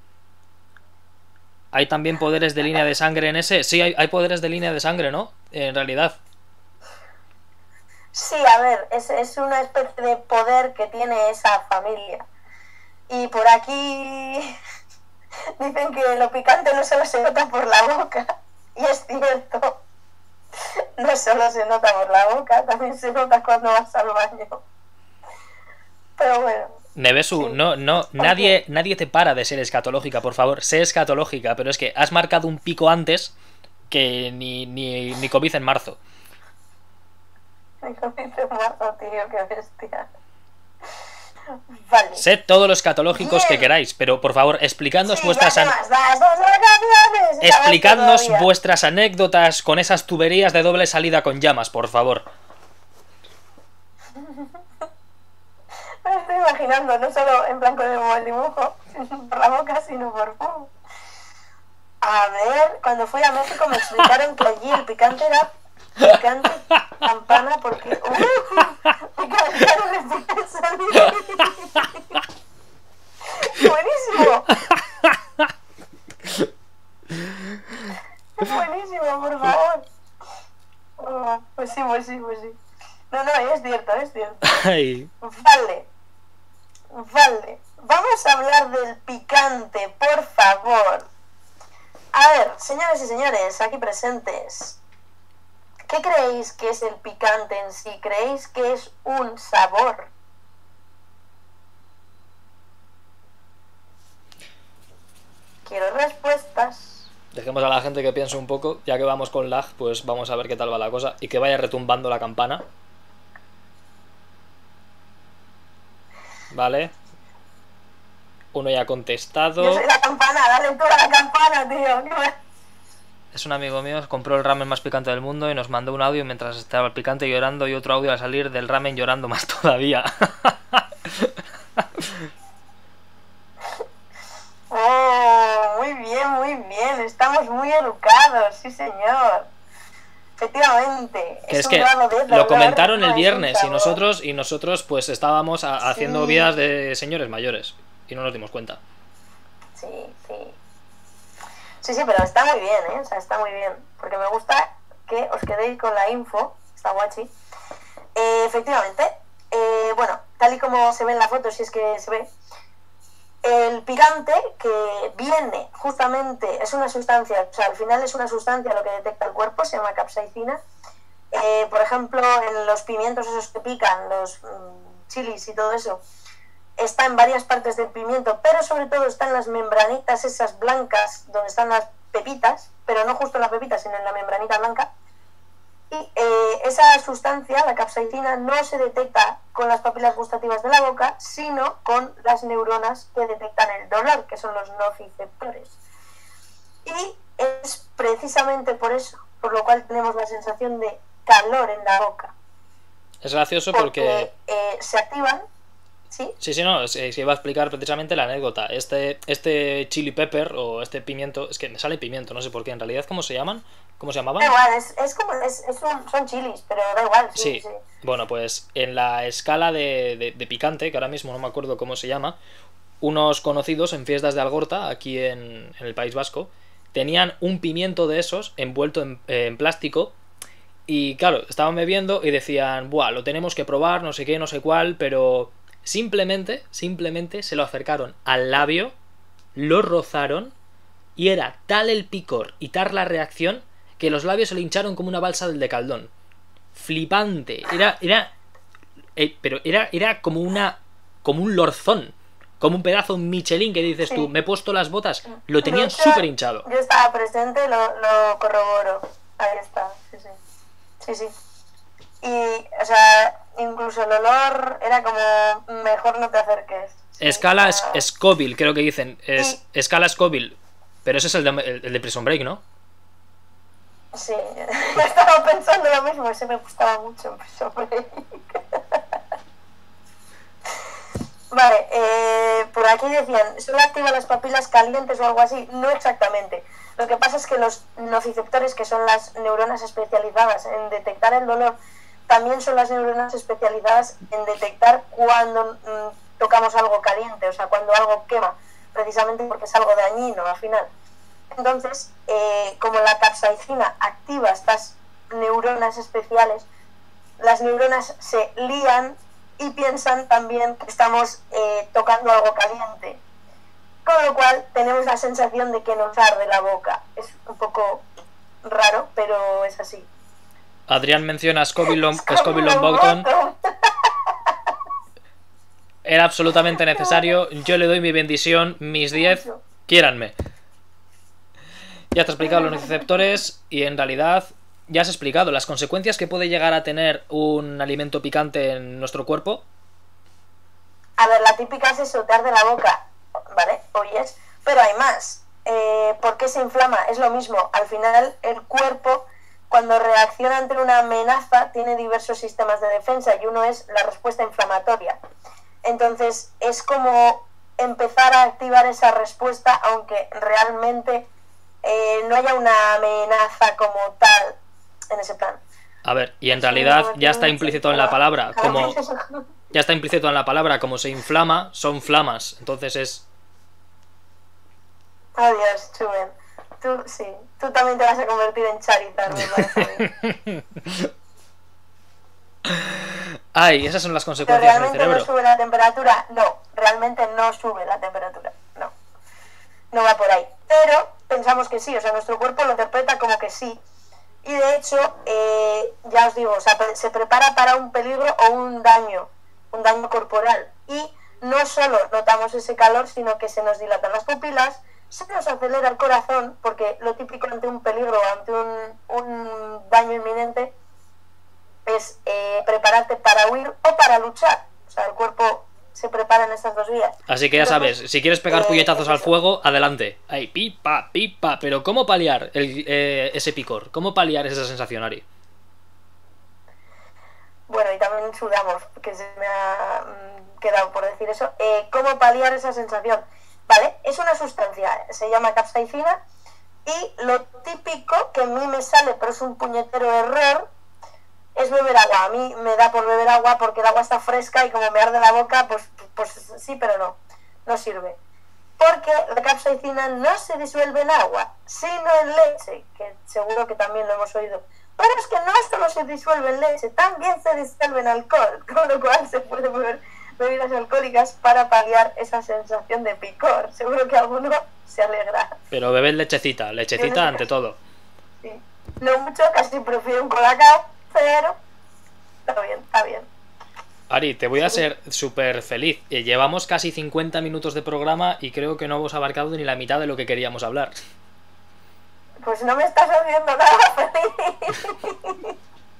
¿Hay también poderes de línea de sangre en ese? Sí, hay poderes de línea de sangre, ¿no? En realidad. Sí, a ver, es una especie de poder que tiene esa familia. Y por aquí dicen que lo picante no solo se nota por la boca. Y es cierto. No solo se nota por la boca, también se nota cuando vas al baño. Pero bueno. Nevesu, sí. nadie te para de ser escatológica, por favor. Sé escatológica, pero es que has marcado un pico antes que ni COVID en marzo. Ni COVID en marzo, tío, qué bestia. Vale. Sed todos los escatológicos que queráis, pero por favor, explicadnos explicadnos vuestras anécdotas con esas tuberías de doble salida con llamas, por favor. Me lo estoy imaginando, no solo en plan con el dibujo por la boca, sino por fuego. A ver, cuando fui a México me explicaron que allí el picante era picante campana porque... picante ¡buenísimo! Buenísimo, por favor. Oh, pues sí. No, es cierto. Ay. Vale. Vamos a hablar del picante, por favor. A ver, señores y señores, aquí presentes. ¿Qué creéis que es el picante en sí? ¿Creéis que es un sabor? Quiero respuestas. Dejemos a la gente que piense un poco, ya que vamos con lag, pues vamos a ver qué tal va la cosa y que vaya retumbando la campana. Vale. Uno ya ha contestado. Yo soy la campana, dale tú a la campana, tío. Es un amigo mío, compró el ramen más picante del mundo y nos mandó un audio mientras estaba el picante llorando y otro audio al salir del ramen llorando más todavía. Oh, muy bien. Estamos muy educados, sí señor. Efectivamente. Que es que lo comentaron el viernes y nosotros pues estábamos haciendo vidas de señores mayores y no nos dimos cuenta. Sí, pero está muy bien, ¿eh? O sea, está muy bien. Porque me gusta que os quedéis con la info. Está guachi. Efectivamente. Bueno, tal y como se ve en la foto, si es que se ve, el picante que viene justamente, es una sustancia, o sea, al final es una sustancia lo que detecta el cuerpo, se llama capsaicina. Por ejemplo, en los pimientos esos que pican, los chilis y todo eso, está en varias partes del pimiento, pero sobre todo está en las membranitas esas blancas, donde están las pepitas, pero no justo en la pepita, sino en la membranita blanca. Y esa sustancia, la capsaicina, no se detecta con las papilas gustativas de la boca, sino con las neuronas que detectan el dolor, que son los nociceptores. Y es precisamente por eso, por lo cual tenemos la sensación de calor en la boca. Es gracioso porque se activan. ¿Sí? Sí, no, se iba a explicar precisamente la anécdota. Este chili pepper o este pimiento, es que me sale pimiento, no sé por qué, en realidad, ¿cómo se llaman? ¿Cómo se llamaban? Da igual, son chilis, pero da igual. Sí. Bueno, pues en la escala de picante, que ahora mismo no me acuerdo cómo se llama, unos conocidos en fiestas de Algorta, aquí en el País Vasco, tenían un pimiento de esos envuelto en plástico. Y claro, estaban bebiendo y decían, buah, lo tenemos que probar, no sé qué, no sé cuál, pero simplemente se lo acercaron al labio, lo rozaron y era tal el picor y tal la reacción que los labios se le hincharon como una balsa del Decaldón. Flipante. Era como un lorzón, como un pedazo de Michelin que dices tú, me he puesto las botas, lo tenían súper hinchado. Yo estaba presente, lo corroboro. Ahí está, sí. Y, o sea, incluso el olor era como, mejor no te acerques. Escala Scoville, creo que dicen. Escala Scoville. Pero ese es el de Prison Break, ¿no? Sí, estaba pensando lo mismo, ese me gustaba mucho en Prison Break. Vale, por por aquí decían, solo activa las papilas calientes o algo así. No exactamente. Lo que pasa es que los nociceptores, que son las neuronas especializadas en detectar el dolor, también son las neuronas especializadas en detectar cuando tocamos algo caliente, o sea, cuando algo quema, precisamente porque es algo dañino al final. Entonces, como la capsaicina activa estas neuronas especiales, las neuronas se lían y piensan también que estamos tocando algo caliente. Con lo cual tenemos la sensación de que nos arde la boca. Es un poco raro, pero es así. Adrián menciona Scoville Longbottom. Era absolutamente necesario. Yo le doy mi bendición, mis 10. Quiéranme. Ya te he explicado los nociceptores y en realidad ya has explicado las consecuencias que puede llegar a tener un alimento picante en nuestro cuerpo. A ver, la típica es eso, te arde la boca, ¿vale? Oyes, pero hay más. ¿Por qué se inflama? Es lo mismo. Al final, el cuerpo, cuando reacciona ante una amenaza, tiene diversos sistemas de defensa y uno es la respuesta inflamatoria. Entonces, es como empezar a activar esa respuesta, aunque realmente no haya una amenaza como tal en ese plan. A ver, y en realidad ya está implícito en la palabra, como ya está implícito en la palabra, como se inflama, son flamas. Entonces es... Adiós, Chuben. Tú también te vas a convertir en Charizard, me parece. Ay, esas son las Pero consecuencias en el realmente cerebro. no sube la temperatura. No, realmente no sube la temperatura. No va por ahí. Pero pensamos que sí, o sea, nuestro cuerpo lo interpreta como que sí. Y de hecho, ya os digo, o sea, se prepara para un peligro o un daño corporal. Y no solo notamos ese calor, sino que se nos dilatan las pupilas, se nos acelera el corazón, porque lo típico ante un peligro, ante un daño inminente, es prepararte para huir o para luchar. O sea, el cuerpo se prepara en estas dos vías. Así que ya sabes, si quieres pegar puñetazos al fuego, adelante. Ahí, pipa, pipa. Pero ¿cómo paliar ese picor? ¿Cómo paliar esa sensación, Ari? Bueno, y también sudamos, porque se me ha quedado por decir eso. ¿Cómo paliar esa sensación? Vale, es una sustancia, se llama capsaicina, y lo típico que a mí me sale, pero es un puñetero error, es beber agua. A mí me da por beber agua porque el agua está fresca y como me arde la boca, pues sí, pero no sirve. Porque la capsaicina no se disuelve en agua, sino en leche, que seguro que también lo hemos oído. Pero es que no solo se disuelve en leche, también se disuelve en alcohol, con lo cual se puede beber bebidas alcohólicas para paliar esa sensación de picor. Seguro que alguno se alegra. Pero beber lechecita ante todo. Sí. No mucho, casi prefiero un colacao, pero está bien. Ari, te voy a ser súper feliz. Llevamos casi 50 minutos de programa y creo que no hemos abarcado ni la mitad de lo que queríamos hablar. Pues no me estás haciendo nada feliz.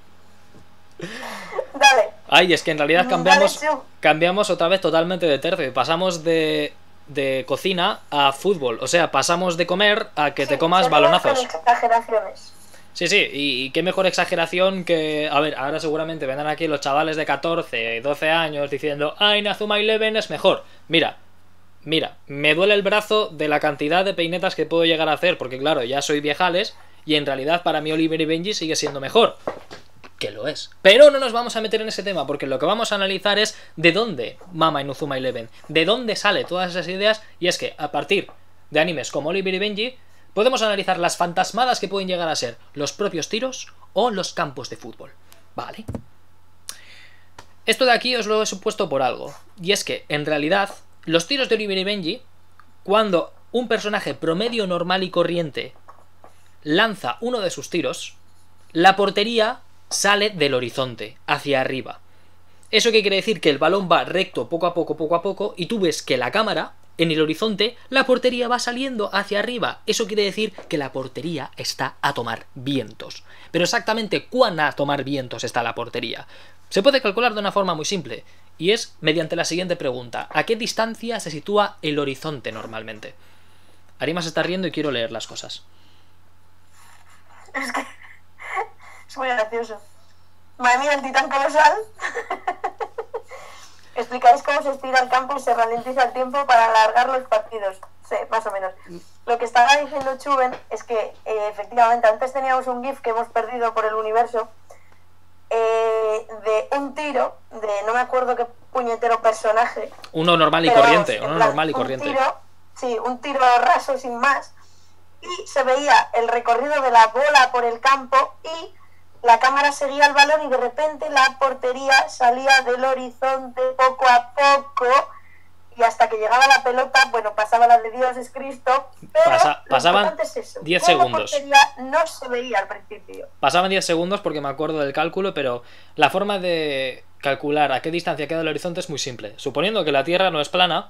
Dale. Ay, es que en realidad cambiamos otra vez totalmente de tercio. Pasamos de cocina a fútbol. O sea, pasamos de comer a que te comas balonazos. Exageraciones. Sí, y qué mejor exageración que... A ver, ahora seguramente vendrán aquí los chavales de 14, 12 años diciendo ¡ay, Inazuma Eleven es mejor! Mira, me duele el brazo de la cantidad de peinetas que puedo llegar a hacer, porque claro, ya soy viejales y en realidad para mí Oliver y Benji sigue siendo mejor. Que lo es. Pero no nos vamos a meter en ese tema, porque lo que vamos a analizar es de dónde mama Inazuma Eleven, de dónde sale todas esas ideas, y es que a partir de animes como Oliver y Benji podemos analizar las fantasmadas que pueden llegar a ser los propios tiros o los campos de fútbol. Vale. Esto de aquí os lo he supuesto por algo, y es que en realidad los tiros de Oliver y Benji, cuando un personaje promedio, normal y corriente lanza uno de sus tiros, la portería sale del horizonte, hacia arriba. ¿Eso qué quiere decir? Que el balón va recto poco a poco, y tú ves que la cámara, en el horizonte, la portería va saliendo hacia arriba. Eso quiere decir que la portería está a tomar vientos. Pero exactamente cuán a tomar vientos está la portería se puede calcular de una forma muy simple, y es mediante la siguiente pregunta: ¿a qué distancia se sitúa el horizonte normalmente? Arima se está riendo y quiero leer las cosas. Es que es muy gracioso. Madre mía, el titán colosal. Explicáis cómo se estira el campo y se ralentiza el tiempo para alargar los partidos. Sí, más o menos. Lo que estaba diciendo Chuben es que efectivamente antes teníamos un GIF que hemos perdido por el universo de un tiro de no me acuerdo qué puñetero personaje. Uno normal y corriente. Uno normal y corriente. Sí, un tiro raso sin más. Y se veía el recorrido de la bola por el campo y la cámara seguía el balón y de repente la portería salía del horizonte poco a poco y hasta que llegaba la pelota, bueno, pasaba la de Dios es Cristo, pero pasaban es 10 segundos. La portería no se veía al principio. Pasaban 10 segundos porque me acuerdo del cálculo, pero la forma de calcular a qué distancia queda el horizonte es muy simple. Suponiendo que la Tierra no es plana,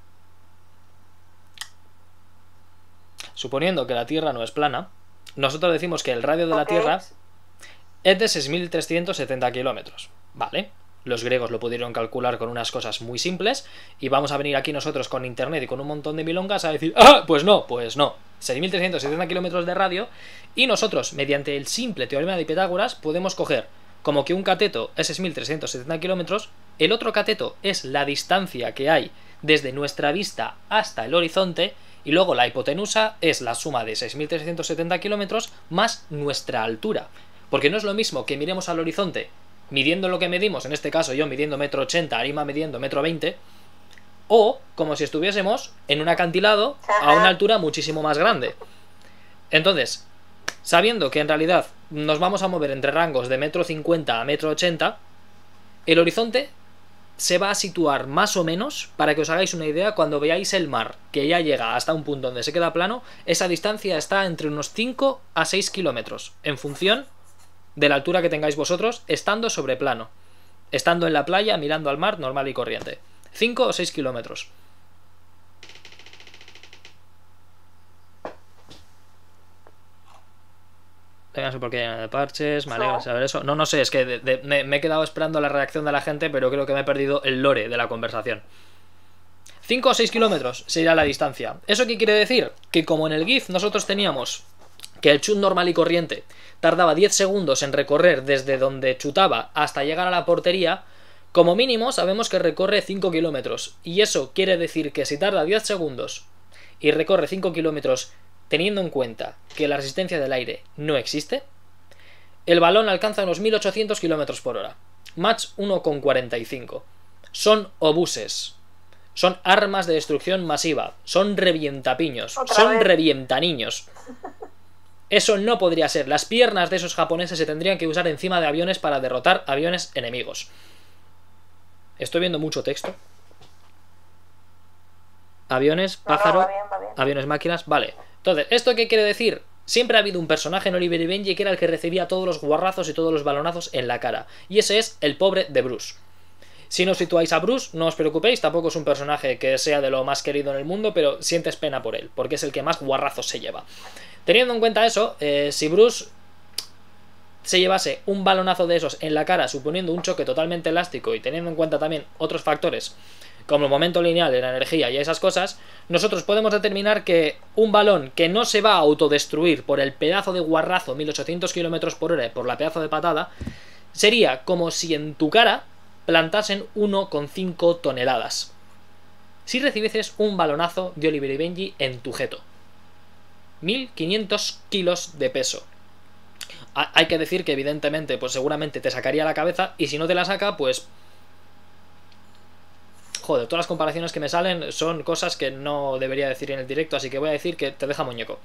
nosotros decimos que el radio de la Tierra es de 6.370 kilómetros, ¿vale? Los griegos lo pudieron calcular con unas cosas muy simples y vamos a venir aquí nosotros con internet y con un montón de milongas a decir ¡ah! Pues no, 6.370 kilómetros de radio y nosotros, mediante el simple teorema de Pitágoras, podemos coger como que un cateto es 6.370 kilómetros, el otro cateto es la distancia que hay desde nuestra vista hasta el horizonte y luego la hipotenusa es la suma de 6.370 kilómetros más nuestra altura. Porque no es lo mismo que miremos al horizonte midiendo lo que medimos, en este caso yo midiendo 1,80 m, Arima midiendo 1,20 m, o como si estuviésemos en un acantilado a una altura muchísimo más grande. Entonces, sabiendo que en realidad nos vamos a mover entre rangos de 1,50 m a 1,80 m, el horizonte se va a situar más o menos, para que os hagáis una idea, cuando veáis el mar, que ya llega hasta un punto donde se queda plano, esa distancia está entre unos 5 a 6 kilómetros, en función de la altura que tengáis vosotros, estando sobre plano, estando en la playa, mirando al mar, normal y corriente. 5 o 6 kilómetros. No sé por qué hay de parches, me alegra saber eso. No sé, es que me he quedado esperando la reacción de la gente, pero creo que me he perdido el lore de la conversación. 5 o 6 kilómetros sería la distancia. ¿Eso qué quiere decir? Que como en el GIF nosotros teníamos que el chut normal y corriente tardaba 10 segundos en recorrer desde donde chutaba hasta llegar a la portería, como mínimo sabemos que recorre 5 kilómetros. Y eso quiere decir que si tarda 10 segundos y recorre 5 kilómetros teniendo en cuenta que la resistencia del aire no existe, el balón alcanza unos 1.800 kilómetros por hora. Mach 1,45. Son obuses. Son armas de destrucción masiva. Son revientapiños. Son revientaniños. Eso no podría ser. Las piernas de esos japoneses se tendrían que usar encima de aviones para derrotar aviones enemigos. Estoy viendo mucho texto. Aviones, pájaro, va bien. aviones, máquinas, vale. Entonces, ¿esto qué quiere decir? Siempre ha habido un personaje en Oliver y Benji que era el que recibía todos los guarrazos y todos los balonazos en la cara. Y ese es el pobre de Bruce. Si no os situáis a Bruce, no os preocupéis, tampoco es un personaje que sea de lo más querido en el mundo, pero sientes pena por él, porque es el que más guarrazos se lleva. Teniendo en cuenta eso, si Bruce se llevase un balonazo de esos en la cara, suponiendo un choque totalmente elástico y teniendo en cuenta también otros factores como el momento lineal de la energía y esas cosas, nosotros podemos determinar que un balón que no se va a autodestruir por el pedazo de guarrazo 1800 km por hora por la pedazo de patada, sería como si en tu cara plantasen 1,5 toneladas. Si recibieses un balonazo de Oliver y Benji en tu jeto. 1500 kilos de peso. Hay que decir que evidentemente pues seguramente te sacaría la cabeza, y si no te la saca pues... Joder, todas las comparaciones que me salen son cosas que no debería decir en el directo, así que voy a decir que te deja muñeco.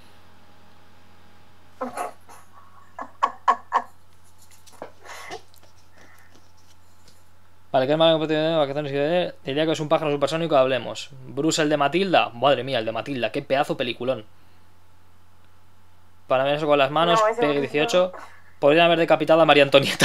Vale, ¿qué malo que de vacaciones? Diría que es un pájaro supersónico, hablemos. Bruce, el de Matilda. Madre mía, el de Matilda, qué pedazo peliculón. Para ver eso con las manos, no, PEG 18. Podrían haber decapitado a María Antonieta.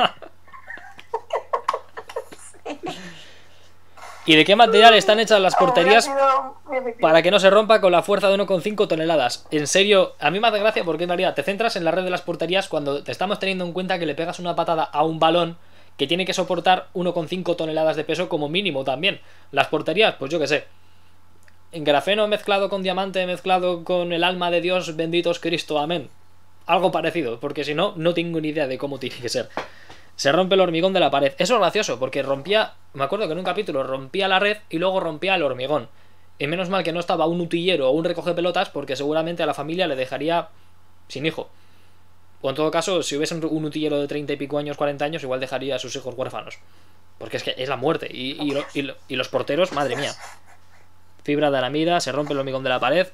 Sí. ¿Y de qué material están hechas las porterías para que no se rompa con la fuerza de 1,5 toneladas? En serio, a mí me hace gracia porque en realidad te centras en la red de las porterías cuando te estamos teniendo en cuenta que le pegas una patada a un balón que tiene que soportar 1,5 toneladas de peso como mínimo también. Las porterías, pues yo qué sé. En grafeno mezclado con diamante, mezclado con el alma de Dios, bendito es Cristo, amén. Algo parecido, porque si no, no tengo ni idea de cómo tiene que ser. Se rompe el hormigón de la pared. Eso es gracioso, porque rompía... Me acuerdo que en un capítulo rompía la red y luego rompía el hormigón. Y menos mal que no estaba un utillero o un recogepelotas, porque seguramente a la familia le dejaría sin hijo. O en todo caso, si hubiese un utillero de 30 y pico años, 40 años, igual dejaría a sus hijos huérfanos. Porque es que es la muerte. Y los porteros, madre mía. Fibra de aramida, se rompe el hormigón de la pared.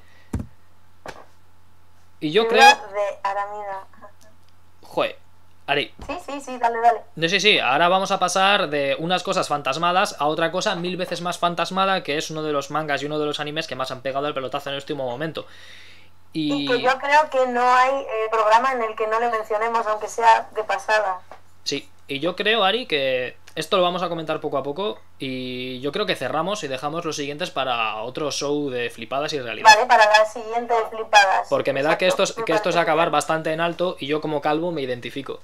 Y yo creo... Fibra de aramida. Joder, Ari. Sí, dale, dale. No sé, sí, ahora vamos a pasar de unas cosas fantasmadas a otra cosa 1000 veces más fantasmada, que es uno de los mangas y uno de los animes que más han pegado el pelotazo en este último momento. Y que yo creo que no hay programa en el que no le mencionemos, aunque sea de pasada. Sí, y yo creo, Ari, que esto lo vamos a comentar poco a poco, y yo creo que cerramos y dejamos los siguientes para otro show de flipadas y realidad. Vale, para la siguiente de flipadas. Porque me da que esto es acabar bastante en alto, y yo como calvo me identifico.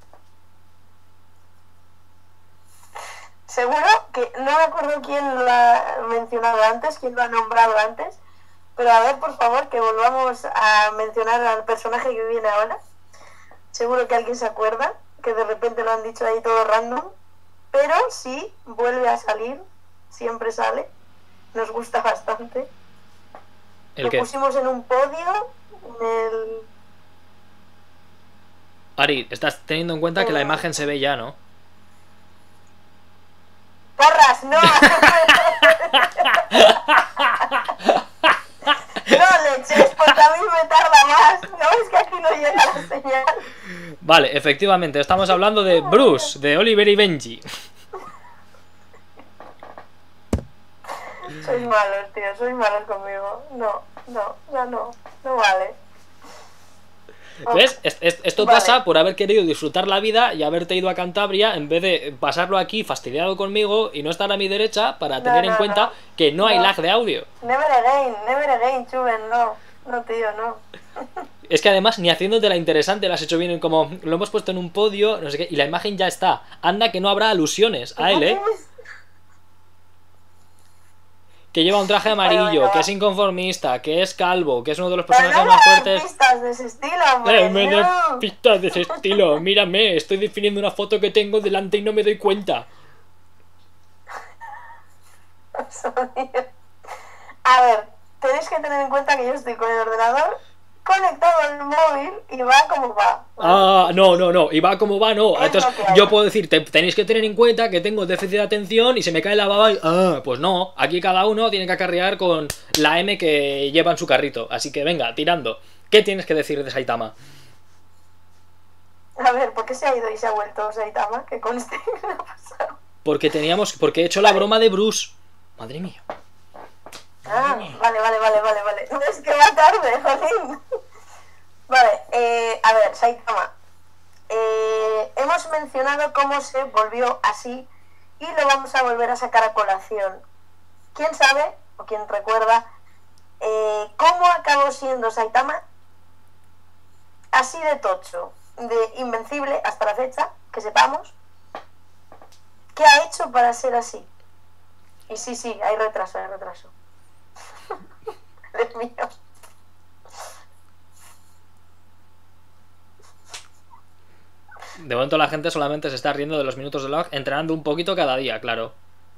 Seguro que no me acuerdo quién lo ha mencionado antes, quién lo ha nombrado antes, pero a ver, por favor, que volvamos a mencionar al personaje que viene ahora. Seguro que alguien se acuerda, que de repente lo han dicho ahí todo random, pero sí, vuelve a salir, siempre sale, nos gusta bastante. ¿El Lo qué? pusimos en un podio, en el... Ari, estás teniendo en cuenta que la imagen se ve ya, ¿no? ¡Porras, no! No, leches, porque a mí me tarda más. No, es que aquí no llega la señal. Vale, efectivamente, estamos hablando de Bruce, de Oliver y Benji. Sois malos, tío, sois malos conmigo. No vale. ¿Ves? Esto Vale. pasa por haber querido disfrutar la vida y haberte ido a Cantabria en vez de pasarlo aquí fastidiado conmigo y no estar a mi derecha para tener en cuenta que no hay lag de audio. Never again, Chuben, no. No, tío, no. Es que además ni haciéndote la interesante la has hecho bien, como lo hemos puesto en un podio, no sé qué, y la imagen ya está. Anda que no habrá alusiones a él, que lleva un traje amarillo, que es inconformista, que es calvo, que es uno de los personajes más fuertes. Pistas de ese estilo, hombre, Me no. da pistas de ese estilo. Mírame, estoy definiendo una foto que tengo delante y no me doy cuenta. A ver, tenéis que tener en cuenta que yo estoy con el ordenador conectado al móvil y va como va. Ah, no, y va como va, no. Es Entonces lo que hay. yo puedo decir, tenéis que tener en cuenta que tengo déficit de atención y se me cae la baba y... Ah, pues no, aquí cada uno tiene que acarrear con la M que lleva en su carrito. Así que venga, tirando. ¿Qué tienes que decir de Saitama? A ver, ¿por qué se ha ido y se ha vuelto Saitama? Que conste que no ha pasado. Porque he hecho la broma de Bruce. Madre mía. Ah, vale. No, es que va tarde, jolín. Vale, a ver, Saitama. Hemos mencionado cómo se volvió así y lo vamos a volver a sacar a colación. ¿Quién sabe, o quién recuerda, cómo acabó siendo Saitama así de tocho, de invencible hasta la fecha, que sepamos? ¿Qué ha hecho para ser así? Y sí, hay retraso. Dios mío. De momento la gente solamente se está riendo de los minutos de lag, entrenando un poquito cada día, claro.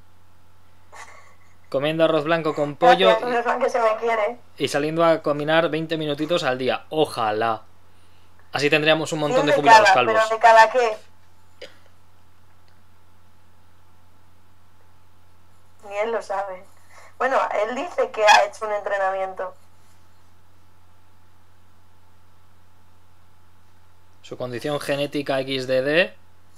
Comiendo arroz blanco con pollo Gracias, que se me quiere. y saliendo a caminar 20 minutitos al día. Ojalá. Así tendríamos un montón de 100 jubilados cada, calvos. ¿Pero de cada qué? Ni él lo sabe. Bueno, él dice que ha hecho un entrenamiento. Su condición genética XDD.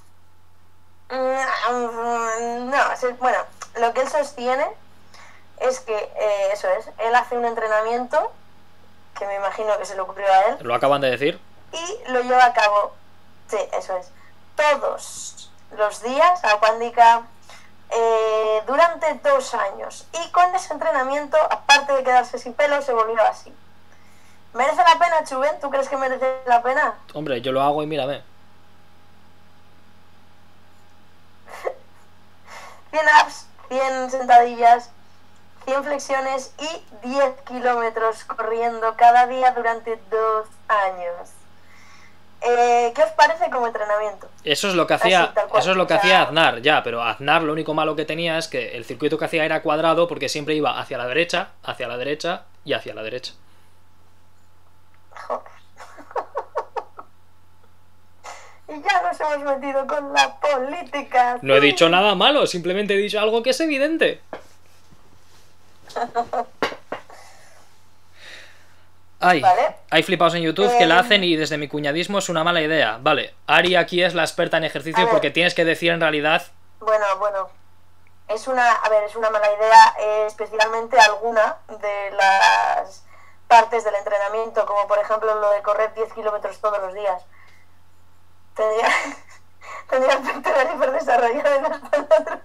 No, bueno, lo que él sostiene es que, eso es, él hace un entrenamiento, que me imagino que se le ocurrió a él, Lo acaban de decir. y lo lleva a cabo, sí, eso es, todos los días, a Cuándica, durante 2 años. Y con ese entrenamiento, aparte de quedarse sin pelo, se volvió así. ¿Merece la pena, Chuben? ¿Tú crees que merece la pena? Hombre, yo lo hago y mírame. 100 ups, 100 sentadillas, 100 flexiones y 10 kilómetros corriendo cada día durante 2 años. ¿qué os parece como entrenamiento? Eso es lo que hacía, Así, tal cual. eso es lo que O sea, hacía Aznar, ya, pero Aznar lo único malo que tenía es que el circuito que hacía era cuadrado porque siempre iba hacia la derecha y hacia la derecha. joder. Y ya nos hemos metido con la política. No he dicho nada malo, simplemente he dicho algo que es evidente. Vale. Hay flipados en YouTube que la hacen y desde mi cuñadismo es una mala idea. Vale, Ari aquí es la experta en ejercicio porque tienes que decir en realidad... Bueno, es una mala idea, especialmente alguna de las partes del entrenamiento, como por ejemplo lo de correr 10 kilómetros todos los días. Tendría el pectoral hiperdesarrollado en la espalda.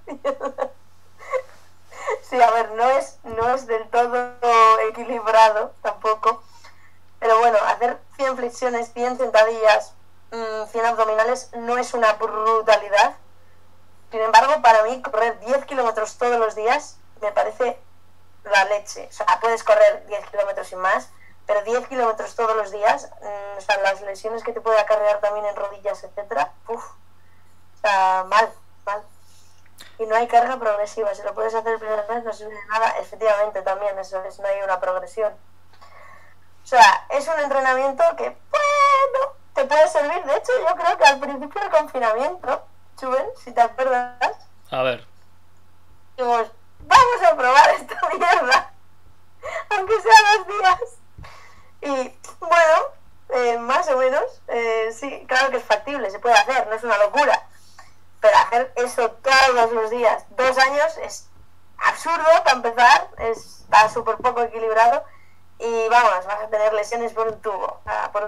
Sí, a ver, no es del todo equilibrado tampoco. Pero bueno, hacer 100 flexiones, 100 sentadillas, 100 abdominales no es una brutalidad. Sin embargo, para mí, correr 10 kilómetros todos los días me parece la leche. O sea, puedes correr 10 kilómetros sin más, pero 10 kilómetros todos los días, o sea, las lesiones que te puede acarrear también en rodillas, etcétera, o sea, mal. Y no hay carga progresiva. Si lo puedes hacer el primer mes, no sirve de nada. Efectivamente, también, eso es, no hay una progresión. O sea, es un entrenamiento que, bueno, te puede servir. De hecho, yo creo que al principio del confinamiento, Chuben, si te acuerdas, A ver. dijimos, vamos a probar esta mierda, aunque sea 2 días. Y, bueno, más o menos, sí, claro que es factible, se puede hacer, no es una locura. Pero hacer eso todos los días, 2 años, es absurdo para empezar, está súper poco equilibrado. Y vamos, vas a tener lesiones por un tubo,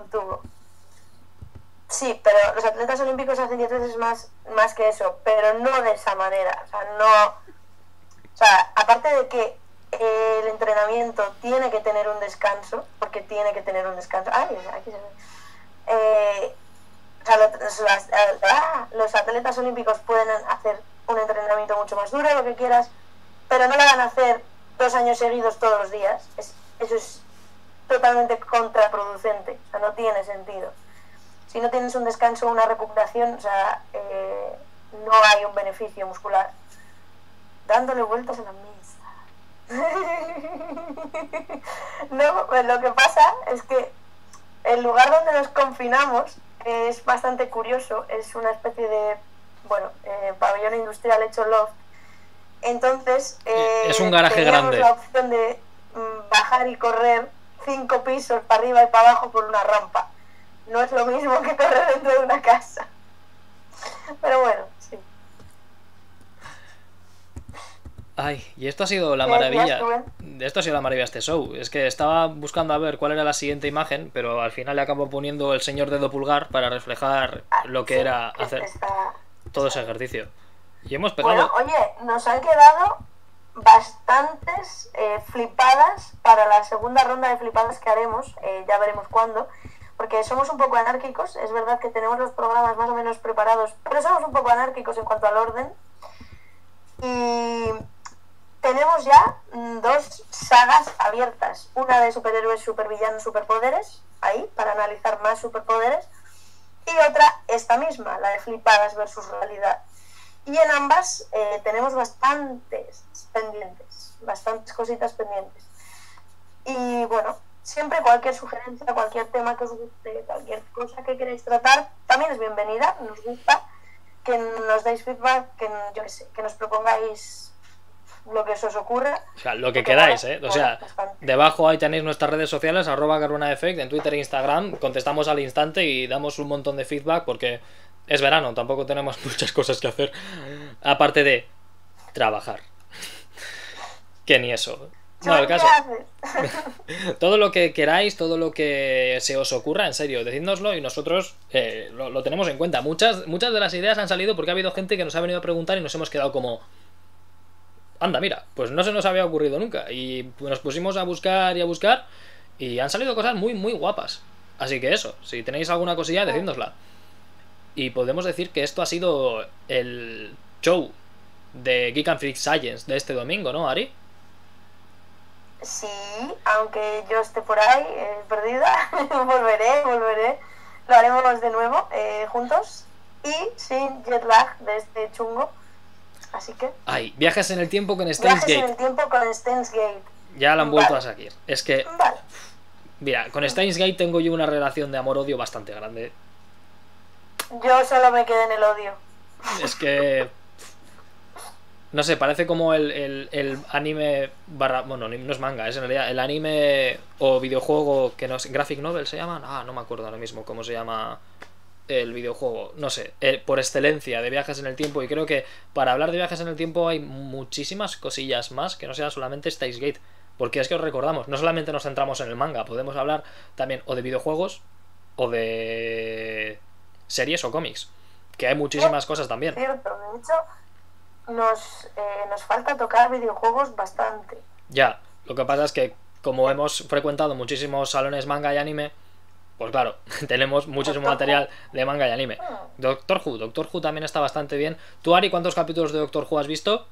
Sí, pero los atletas olímpicos hacen 10 veces más que eso, pero no de esa manera. O sea, aparte de que el entrenamiento tiene que tener un descanso, porque tiene que tener un descanso. Ay, aquí se ve. O sea, los atletas olímpicos pueden hacer un entrenamiento mucho más duro, lo que quieras, pero no lo van a hacer 2 años seguidos todos los días. Eso es totalmente contraproducente, o sea, no tiene sentido. Si no tienes un descanso o una recuperación, o sea, no hay un beneficio muscular. Dándole vueltas a la mesa. No, pues lo que pasa es que el lugar donde nos confinamos es bastante curioso, es una especie de, pabellón industrial hecho loft. Entonces, es un garaje teníamos grande. la opción de bajar y correr 5 pisos para arriba y para abajo por una rampa. No es lo mismo que correr dentro de una casa. Pero bueno, sí. Ay, y esto ha sido la maravilla. Esto ha sido la maravilla de este show. Es que estaba buscando a ver cuál era la siguiente imagen, pero al final le acabo poniendo el señor dedo pulgar para reflejar lo que era hacer todo ese ejercicio. Y hemos pegado... Bueno, oye, nos han quedado bastantes flipadas para la segunda ronda de flipadas que haremos, ya veremos cuándo, porque somos un poco anárquicos. Es verdad que tenemos los programas más o menos preparados, pero somos un poco anárquicos en cuanto al orden. Y tenemos ya 2 sagas abiertas, una de superhéroes, supervillanos, superpoderes, ahí, para analizar más superpoderes, y otra, esta misma, la de flipadas versus realidad. Y en ambas tenemos bastantes cositas pendientes. Y bueno, siempre cualquier sugerencia, cualquier tema que os guste, cualquier cosa que queréis tratar, también es bienvenida. Nos gusta que nos deis feedback, que yo qué sé, que nos propongáis lo que se os ocurra. O sea, lo que queráis, ¿eh? O sea, debajo ahí tenéis nuestras redes sociales, @GarunaEffect, en Twitter e Instagram. Contestamos al instante y damos un montón de feedback porque es verano, tampoco tenemos muchas cosas que hacer. Aparte de trabajar. Que ni eso. No, el caso. Todo lo que queráis, todo lo que se os ocurra, en serio, decídnoslo y nosotros lo tenemos en cuenta. Muchas de las ideas han salido porque ha habido gente que nos ha venido a preguntar y nos hemos quedado como... Anda, mira, pues no se nos había ocurrido nunca. Y nos pusimos a buscar y han salido cosas muy, muy guapas. Así que eso, si tenéis alguna cosilla, decídnosla. Y podemos decir que esto ha sido el show de Geek and Freak Science de este domingo, ¿no, Ari? Sí, aunque yo esté por ahí perdida, volveré. lo haremos de nuevo, juntos y sin jet lag de este chungo. Así que... Ay, viajes en el tiempo con Steins Viajes en Gate. el tiempo con Steins Gate. Ya lo han vuelto Vale. a sacar. Es que, Vale. mira, con Steins Gate tengo yo una relación de amor-odio bastante grande. Yo solo me quedé en el odio. Es que... No sé, parece como el anime barra... Bueno, no es manga, es en realidad el anime o videojuego que no es... ¿Graphic Novel se llaman? Ah, no me acuerdo ahora mismo cómo se llama el videojuego. No sé, por excelencia de viajes en el tiempo. Y creo que para hablar de viajes en el tiempo hay muchísimas cosillas más que no sean solamente Steins Gate. Porque es que os recordamos, no solamente nos centramos en el manga, podemos hablar también o de videojuegos o de series o cómics. Que hay muchísimas cosas también. Cierto, de hecho, nos falta tocar videojuegos bastante. Ya, lo que pasa es que como hemos frecuentado muchísimos salones manga y anime, pues claro, tenemos muchísimo material de manga y anime. Doctor Who también está bastante bien. ¿Tú, Ari, cuántos capítulos de Doctor Who has visto?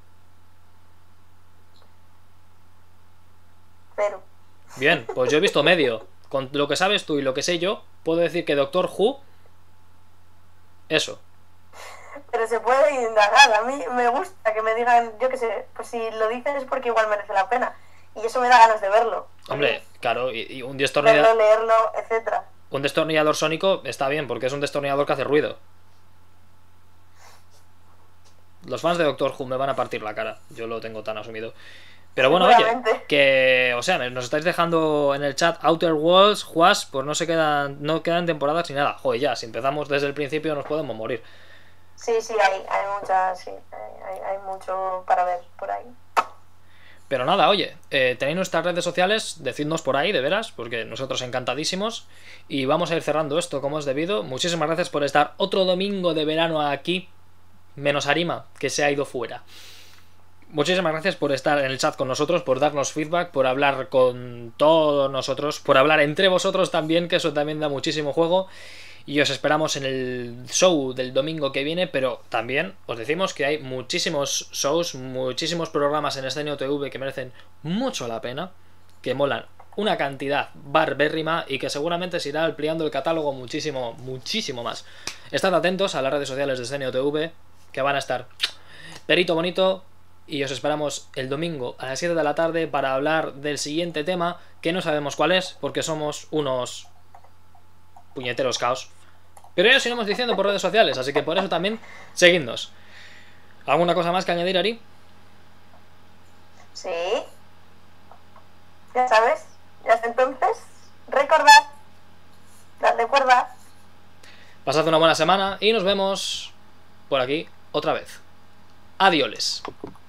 0. Bien, pues yo he visto medio. Con lo que sabes tú y lo que sé yo, puedo decir que Doctor Who... Eso. Pero se puede indagar. A mí me gusta que me digan, yo qué sé, pues si lo dicen es porque igual merece la pena. Y eso me da ganas de verlo. Hombre, claro, y un Verlo, destornillador... leerlo, etcétera. Un destornillador sónico está bien, porque es un destornillador que hace ruido. Los fans de Doctor Who me van a partir la cara. Yo lo tengo tan asumido. Pero bueno, oye, Seguramente. que... O sea, nos estáis dejando en el chat Outer Worlds, Juas, pues no quedan temporadas ni nada. Joder, ya, si empezamos desde el principio nos podemos morir. Sí, hay muchas, sí. Hay mucho para ver por ahí. Pero nada, oye, tenéis nuestras redes sociales, decidnos por ahí, de veras, porque nosotros encantadísimos. Y vamos a ir cerrando esto como es debido. Muchísimas gracias por estar otro domingo de verano aquí, menos Arima, que se ha ido fuera. Muchísimas gracias por estar en el chat con nosotros, por darnos feedback, por hablar con todos nosotros, por hablar entre vosotros también, que eso también da muchísimo juego. Y os esperamos en el show del domingo que viene, pero también os decimos que hay muchísimos shows, muchísimos programas en Escenio TV que merecen mucho la pena, que molan una cantidad barbérrima y que seguramente se irá ampliando el catálogo muchísimo, muchísimo más. Estad atentos a las redes sociales de Escenio TV, que van a estar perito bonito, y os esperamos el domingo a las 7 de la tarde para hablar del siguiente tema, que no sabemos cuál es, porque somos unos puñeteros caos. Pero ya os iremos diciendo por redes sociales, así que por eso también seguidnos. ¿Alguna cosa más que añadir, Ari? Sí. Ya sabes. Y hasta entonces, recordad. Dadle cuerda. Pasad una buena semana y nos vemos por aquí otra vez. Adioles.